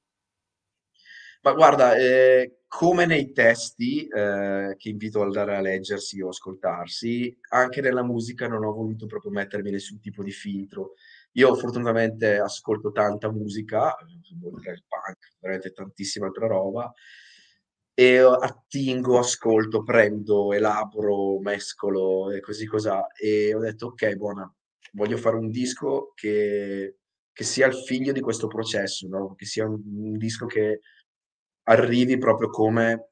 Ma guarda, ehm, come nei testi, ehm, che invito ad andare a leggersi o ascoltarsi, anche nella musica non ho voluto proprio mettermi nessun tipo di filtro. Io fortunatamente ascolto tanta musica, oltre al punk, veramente tantissima altra roba, e o attingo, ascolto, prendo, elaboro, mescolo e così cosà. E ho detto: "Okay, buona, voglio fare un disco che che sia il figlio di questo processo, no, che sia un un disco che arrivi proprio come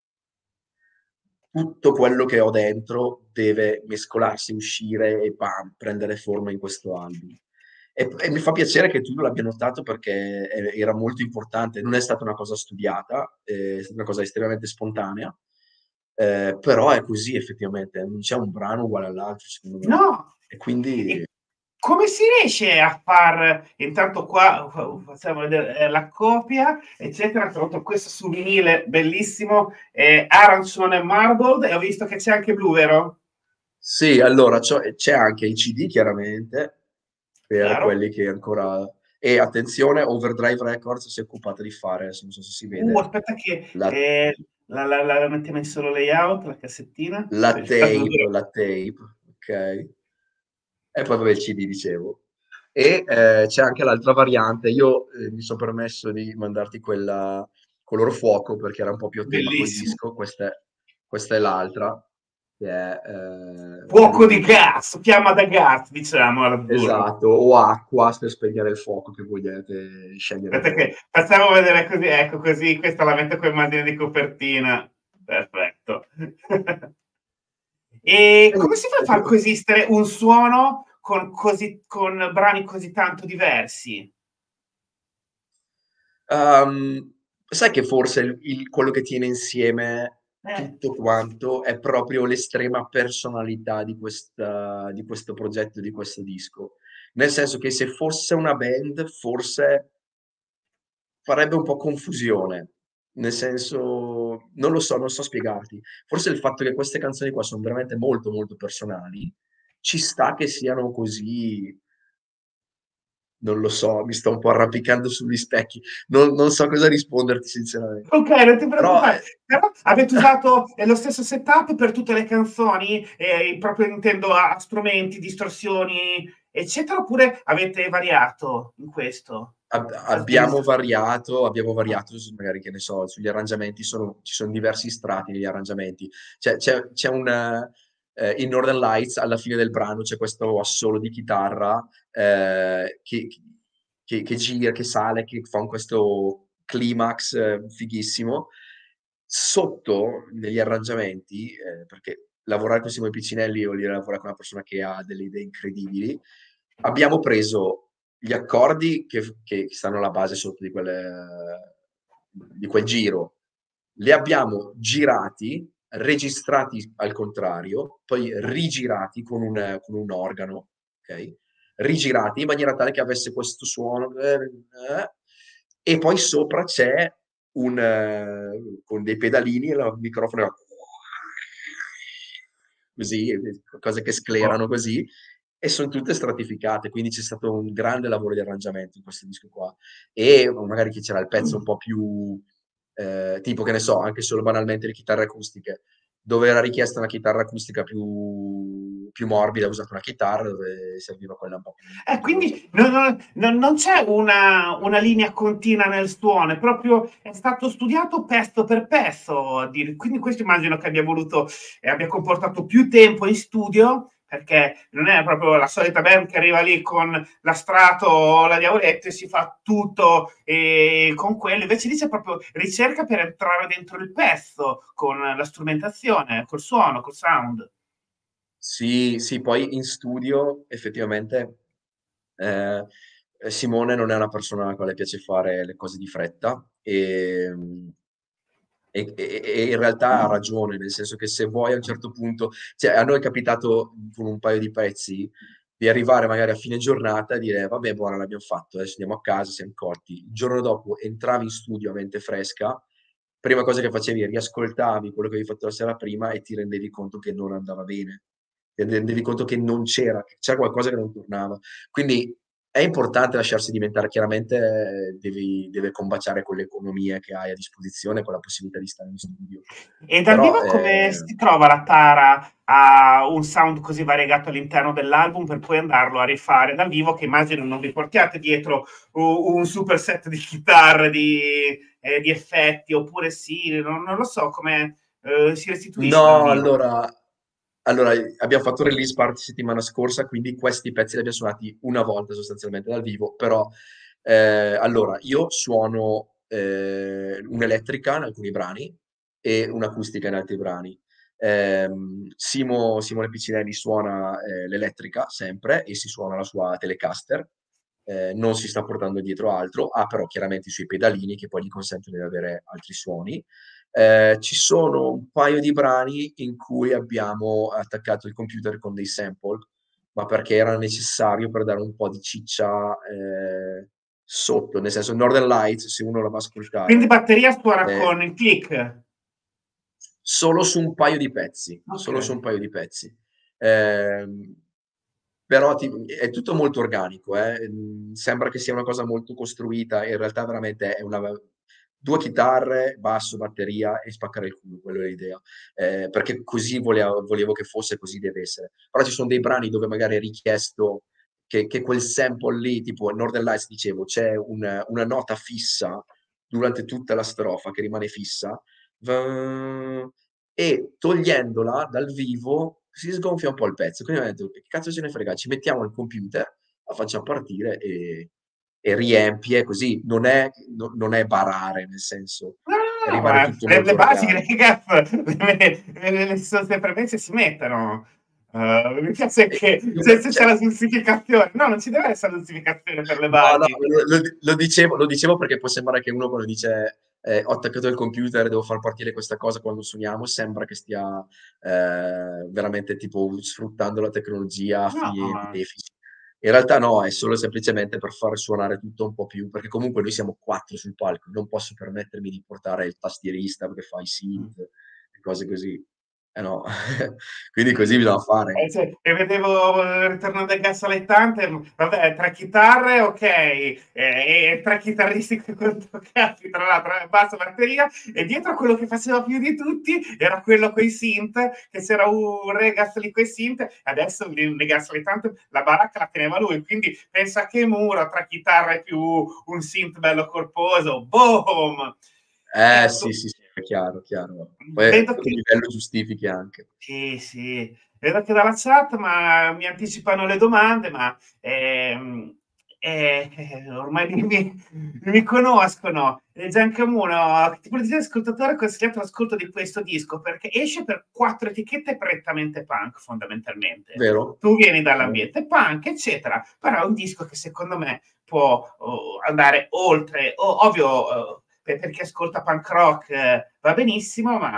tutto quello che ho dentro deve mescolarsi, uscire e bam, prendere forma in questo album. E p e mi fa piacere che tu l'abbia notato perché e era molto importante, non è stata una cosa studiata, è stata una cosa estremamente spontanea, ehm, però è così effettivamente, non c'è un brano uguale all'altro secondo me. No! E quindi E come si riesce a far, intanto qua fa- facciamo vedere eh, la copia, eccetera, tra l'altro questo su vinile bellissimo, eh, arancione e marbled, e ho visto che c'è anche blu, vero? sì, allora c'ho ehm, c'è anche i C D chiaramente, per Chiaro? quelli che ancora e attenzione, Overdrive Records si è occupata di fare, adesso non so se si Uh, vede, aspetta che la eh, la, la, la mettiamo in solo layout, la cassettina, la per il caso tape duro. la tape, okay. E poi vabbè il C D dicevo. E, ehm, c'è anche l'altra variante. Io, ehm, mi son permesso di mandarti quella color fuoco perché era un po' più a tema col Bellissimo. disco, questa è questa è l'altra, che è, ehm, Fuoco di l'originale. gas, fiamma da gas, diciamo all'azzurro. Esatto, o acqua per spegnere il fuoco che vogliate scegliere Aspetta voi. che facciamo vedere così, ecco così, questa la metto con immagine di copertina. Perfetto. E E come si fa a far niente, coesistere un suono con, così, con brani così tanto diversi? uhm, sai che forse il il quello che tiene insieme Eh, tutto quanto è proprio l'estrema personalità di questa di questo progetto, di questo disco. Nel senso che se fosse una band, forse farebbe un po' confusione, nel senso non lo so, non so spiegarti. Forse il fatto che queste canzoni qua son veramente molto, molto personali, ci sta che siano così. Non lo so, mi sto un po' arrampicando sugli specchi. Non non so cosa risponderti sinceramente. ok, non ti Però, preoccupare. ehm Però avete usato eh, lo stesso setup per tutte le canzoni, eh, proprio intendo a, a strumenti, distorsioni, eccetera, oppure avete variato in questo? Ab Fas- negli abbiamo stessi- variato abbiamo variato su magari, che ne so, sugli arrangiamenti sono ci son diversi strati negli arrangiamenti. C'è c'è c'è un ehm, in Northern Lights alla fine del brano c'è questo assolo di chitarra, ehm, che che che gira, che sale, che fa un questo climax eh, fighissimo. Sotto, negli arrangiamenti, ehm, perché lavorare con Simone Piccinelli vuol dire lavorare con una persona che ha delle idee incredibili, abbiamo preso gli accordi che f che stanno alla base sotto di quelle di quel giro, li abbiamo girati registrati al contrario, poi rigirati con un, con un organo, ok? Rigirati in maniera tale che avesse questo suono, eh, eh, e poi sopra c'è un, eh, con dei pedalini, il microfono era così, cose che sclerano così, e sono tutte stratificate, quindi c'è stato un grande lavoro di arrangiamento in questo disco qua. E magari chi c'era il pezzo un po' più, eh, tipo che ne so, anche solo banalmente le chitarre acustiche, dove era richiesta una chitarra acustica più, più morbida, ho usato una chitarra, dove serviva quella un po' più Eh, faticosa. quindi non, non- non- non c'è una, una linea continua nel suono, è proprio è stato studiato pezzo per pezzo. a dire- Quindi questo immagino che abbia voluto e abbia comportato più tempo in studio, perché non è proprio la solita band che arriva lì con la strato o la diavoletto e si fa tutto eh, con quello. Invece lì c'è proprio ricerca per entrare dentro il pezzo con la strumentazione, col suono, col sound. Sì, sì, poi in studio effettivamente eh, Simone non è una persona alla quale piace fare le cose di fretta e, e- e- e in realtà ha ragione, nel senso che se vuoi a un certo punto, cioè a noi è capitato con un paio di pezzi di arrivare magari a fine giornata e dire vabbè, buona, l'abbiamo fatto, adesso andiamo a casa, siamo cotti. Il giorno dopo entravi in studio a mente fresca, prima cosa che facevi, riascoltavi quello che avevi fatto la sera prima e ti rendevi conto che non andava bene, ti rendevi conto che non c'era, che c'era qualcosa che non tornava. Quindi è importante lasciarsi diventare, chiaramente eh, devi, deve combaciare con le economie che hai a disposizione, con la possibilità di stare in studio. E dal Però vivo come eh, si trova la tara a un sound così variegato all'interno dell'album per poi andarlo a rifare dal vivo, che immagino non vi portiate dietro u- un super set di chitarre, di, eh, di effetti, oppure sì, non, non lo so come eh, si restituisce dal no, vivo. allora, allora, abbiamo fatto il release party settimana scorsa, quindi questi pezzi li abbiamo suonati una volta sostanzialmente dal vivo, però eh, allora, io suono eh, un'elettrica in alcuni brani e un'acustica in altri brani. Ehm, Simo, Simone Piccinelli suona eh, l'elettrica sempre e si suona la sua Telecaster, eh, non si sta portando dietro altro, ha però chiaramente i suoi pedalini che poi gli consentono di avere altri suoni. Eh, ci sono un paio di brani in cui abbiamo attaccato il computer con dei sample, ma perché era necessario per dare un po' di ciccia eh, sotto, nel senso Northern Lights, se uno la va a Quindi ascoltare, batteria suona eh, con il click. solo su un paio di pezzi, Ok. solo su un paio di pezzi. Ehm, però ti- è tutto molto organico, eh. Mm, Sembra che sia una cosa molto costruita, in realtà veramente è una... Due chitarre, basso, batteria e spaccare il culo, quella è l'idea. Eh, perché così volevo, volevo che fosse, così deve essere. Però ci sono dei brani dove magari è richiesto che, che quel sample lì, tipo Northern Lights, dicevo, c'è un- una nota fissa durante tutta la strofa che rimane fissa, Va- e togliendola dal vivo si sgonfia un po' il pezzo. Quindi ho detto, che cazzo ce ne frega, ci mettiamo il computer, la facciamo partire e, e riempie così. Non è, no- non è barare, nel senso, No, è no, no, arrivare ma tutto le, molto le basi, le organico. gap, le, le, le, le sostanze premesse si mettono. Uh, mi piace E che io- se, se c'è cioè, la giustificazione, no, non ci deve essere la giustificazione per le no, no, basi. lo, lo- lo dicevo, lo dicevo perché può sembrare che uno quando dice eh, ho attaccato il computer e devo far partire questa cosa quando suoniamo, sembra che stia eh, veramente tipo sfruttando la tecnologia a No, fini benefici. In realtà no, è solo semplicemente per far suonare tutto un po' più, perché comunque noi siamo quattro sul palco, non posso permettermi di portare il tastierista che fa i synth e cose così. Eh no, quindi così bisogna fare. Eh, cioè, e vedevo eh, ritornando ai Gaslight vabbè, tre chitarre, ok, e, e tre chitarristi con toccati, tra l'altro, eh, basso, batteria, e dietro quello che faceva più di tutti era quello con i synth, che c'era un Regas lì con i synth, e adesso nei Gaslight la baracca la teneva lui, quindi pensa che muro, tre chitarre più un synth bello corposo, boom! Eh sì, Ecco, sì, sì, è chiaro, chiaro. Poi a vedo quel che livello giustifichi anche. sì, sì, vedo che dalla chat ma mi anticipano le domande, ma ehm, eh, eh, ormai mi, mi- mi conoscono. E Giancamuno, che tipo di ascoltatore ha consigliato l'ascolto di questo disco? Perché esce per quattro etichette prettamente punk, fondamentalmente. Vero? Tu vieni Vero? dall'ambiente punk, eccetera, però è un disco che secondo me può oh, andare oltre, oh, ovvio, oh, per, per chi ascolta punk rock eh, va benissimo, ma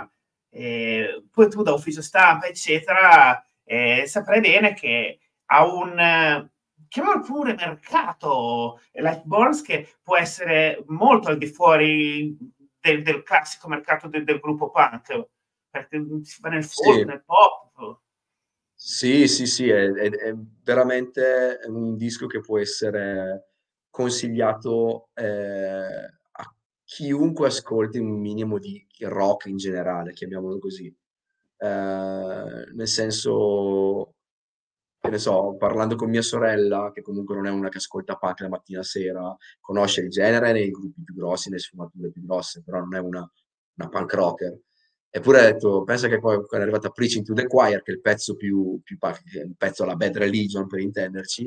eh, poi tu da ufficio stampa, eccetera, eh, saprai bene che ha un, eh, chiamiamolo pure mercato, Lightborns, che può essere molto al di fuori del, del classico mercato del, del gruppo punk, perché si fa nel folk, Sì. nel pop. Sì, sì, sì, è, è- è veramente un disco che può essere consigliato eh, a chiunque ascolti un minimo di rock in generale, chiamiamolo così. Eh, nel senso, che ne so, parlando con mia sorella, che comunque non è una che ascolta punk la mattina e sera, conosce il genere nei gruppi più grossi, nelle sfumature più grosse, però non è una, una punk rocker. Eppure ha detto, pensa che poi quando è arrivata Preaching to the Choir, che è il pezzo più, più punk, che è il pezzo alla Bad Religion per intenderci,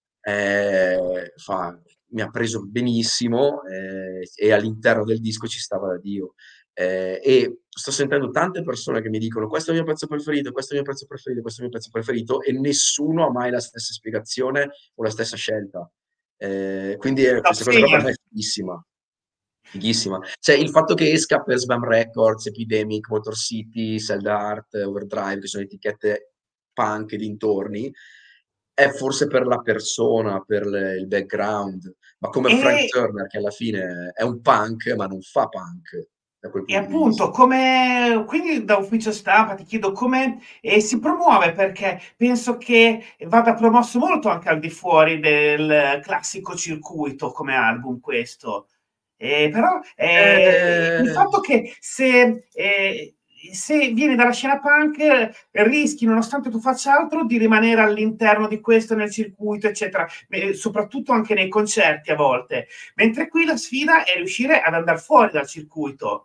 eh, fa- mi ha preso benissimo eh, e all'interno del disco ci stava da Dio. Eh, e sto sentendo tante persone che mi dicono questo è il mio pezzo preferito, questo è il mio pezzo preferito, questo è il mio pezzo preferito e nessuno ha mai la stessa spiegazione o la stessa scelta. Eh, quindi eh, Top questa cosa qua per Singer. me è fighissima. Fighissima. Cioè, il fatto che esca per Sbam Records, Epidemic, Motor City, Cell Art, Overdrive, che sono etichette punk e dintorni, è forse per la persona, per le- il background, ma come Frank E, Turner, che alla fine è un punk, ma non fa punk da quel e punto di appunto, vista. come quindi da ufficio stampa ti chiedo come eh, si promuove, perché penso che vada promosso molto anche al di fuori del classico circuito come album questo. Eh, però eh, il Eh, fatto che se, eh, se vieni dalla scena punk eh, rischi, nonostante tu faccia altro, di rimanere all'interno di questo nel circuito, eccetera, eh, soprattutto anche nei concerti a volte. Mentre qui la sfida è riuscire ad andare fuori dal circuito.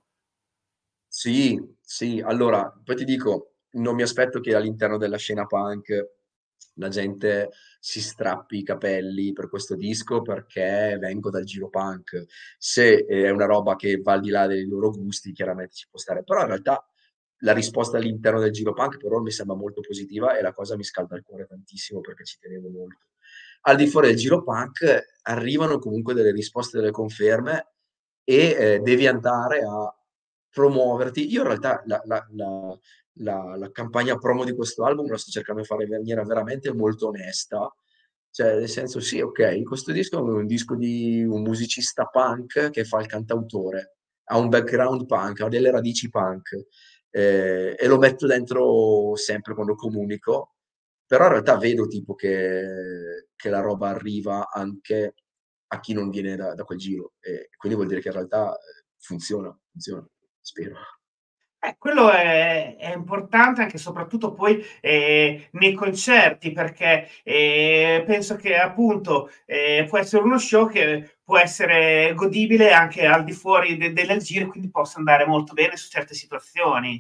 Sì, sì, allora, poi ti dico, non mi aspetto che all'interno della scena punk la gente si strappi i capelli per questo disco perché vengo dal giro punk. Se è una roba che va al di là dei loro gusti, chiaramente ci può stare, però in realtà la risposta all'interno del giro punk per loro mi sembra molto positiva e la cosa mi scalda il cuore tantissimo perché ci tenevo molto. Al di fuori del giro punk arrivano comunque delle risposte, delle conferme e eh, devi andare a promuoverti. Io in realtà la, la- la- la- la campagna promo di questo album la sto cercando di fare in maniera veramente molto onesta. Cioè, nel senso, sì, ok, questo disco è un disco di un musicista punk che fa il cantautore, ha un background punk, ha delle radici punk, eh, e lo metto dentro sempre quando comunico, però in realtà vedo tipo che, che la roba arriva anche a chi non viene da, da quel giro, e quindi vuol dire che in realtà eh, funziona, funziona, spero. Eh, quello è, è importante anche e soprattutto poi eh, nei concerti, perché eh, penso che appunto eh, può essere uno show che può essere godibile anche al di fuori de- del giro, quindi possa andare molto bene su certe situazioni.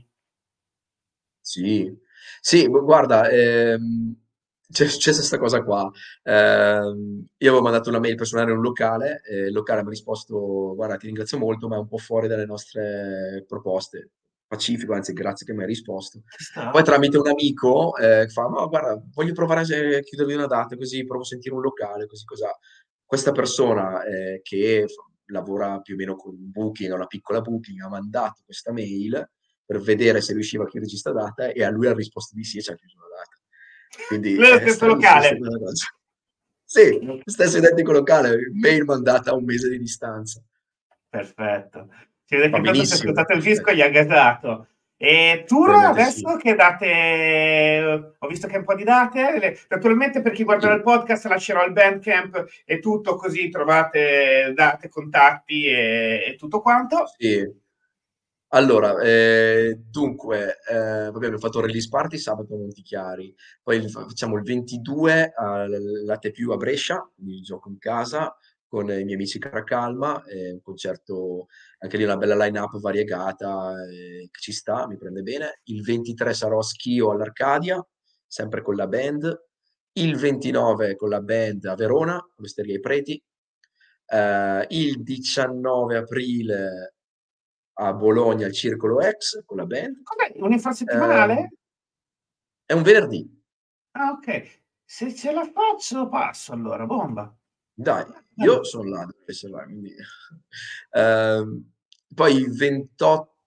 Sì, sì, gu- guarda, ehm, c'è successa questa cosa qua. Ehm, io avevo mandato una mail per suonare in un locale, e il locale mi ha risposto, guarda, ti ringrazio molto, ma è un po' fuori dalle nostre proposte. Pacifico, anzi, grazie che mi hai risposto. Ci Poi sta? tramite un amico eh, fa, no, guarda, voglio provare a chiudervi una data, così provo a sentire un locale, così cosa. Questa persona eh, che fa- lavora più o meno con un Booking, una piccola Booking, ha mandato questa mail per vedere se riusciva a chiuderci sta data e a lui ha risposto di sì e ci ha chiuso la data. Quindi Nello è stesso stranissimo locale. questa cosa. Sì, stesso identico locale, mail mandata a un mese di distanza. Perfetto. Si vede che Va intanto si è benissimo, ascoltato il disco e perfetto. gli ha gasato. E tour Probabilmente sì. adesso che date, ho visto che un po' di date, le- naturalmente per chi guarderà Sì, il podcast lascerò il Bandcamp e tutto così trovate date, contatti e, e tutto quanto. sì. Allora, eh, dunque, eh, vabbè, abbiamo fatto il release party sabato a Montichiari, poi il- facciamo il ventidue all'Ate Più a Brescia, quindi gioco in casa con i miei amici Caracalma, eh, un concerto, anche lì una bella line-up variegata, eh, che ci sta, mi prende bene. Il ventitré sarò a Schio all'Arcadia, sempre con la band. Il ventinove con la band a Verona, all'Osteria ai Preti. Eh, il diciannove aprile a Bologna al Circolo X con la band. Cos'è? Un Ehm, infrasettimanale? è un venerdì, Ah, ok. Se ce la faccio, passo allora, bomba. dai, io Bello. sono là, dove sei là, quindi. Ehm, poi il ventotto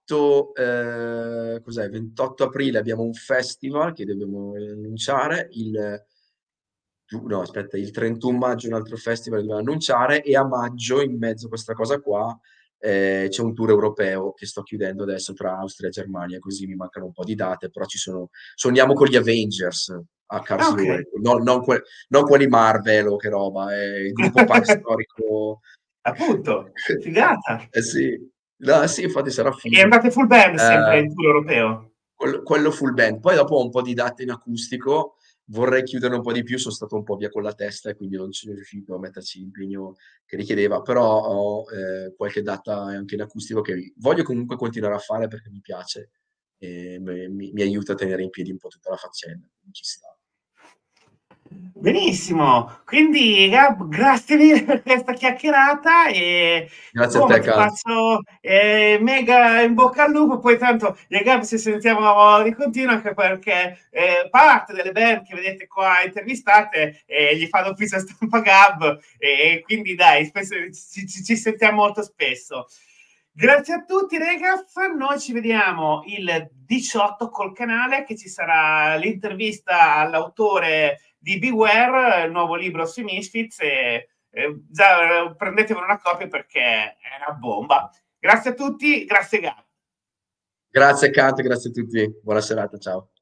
ventotto, eh, cos'è? ventotto aprile abbiamo un festival che dobbiamo annunciare, il, no, aspetta, il trentuno maggio un altro festival che dobbiamo annunciare e a maggio, in mezzo a questa cosa qua, eh, c'è un tour europeo che sto chiudendo adesso tra Austria e Germania, così mi mancano un po' di date, però ci sono, suoniamo con gli Avengers a Ah, ok. Karlsruhe, no- non, que- non quelli Marvel o che roba, è il gruppo punk storico. Appunto, figata. Eh sì, no, sì, infatti sarà E figo. andate full band sempre in Eh, tour europeo? quello, quello full band. Poi dopo ho un po' di date in acustico, vorrei chiudere un po' di più, sono stato un po' via con la testa e quindi non ci sono riuscito a metterci l'impegno che richiedeva, però ho eh, qualche data anche in acustico che voglio comunque continuare a fare perché mi piace e mi, mi- mi aiuta a tenere in piedi un po' tutta la faccenda. Quindi ci sta. Benissimo, quindi Gab, grazie mille per questa chiacchierata e Grazie a boh, ma te, ti Kant. faccio eh, mega in bocca al lupo, poi tanto io e Gab ci sentiamo di continuo anche perché eh, parte delle band che vedete qua intervistate eh, gli fanno ufficio stampa Gab e quindi dai, spesso, ci, ci, ci sentiamo molto spesso. Grazie a tutti ragazzi, noi ci vediamo il diciotto col canale che ci sarà l'intervista all'autore di Beware, il nuovo libro sui Misfits e, e già eh, prendetevene una copia perché è una bomba. Grazie a tutti, grazie Gab. Grazie, Kant, grazie a tutti. Buona serata, ciao.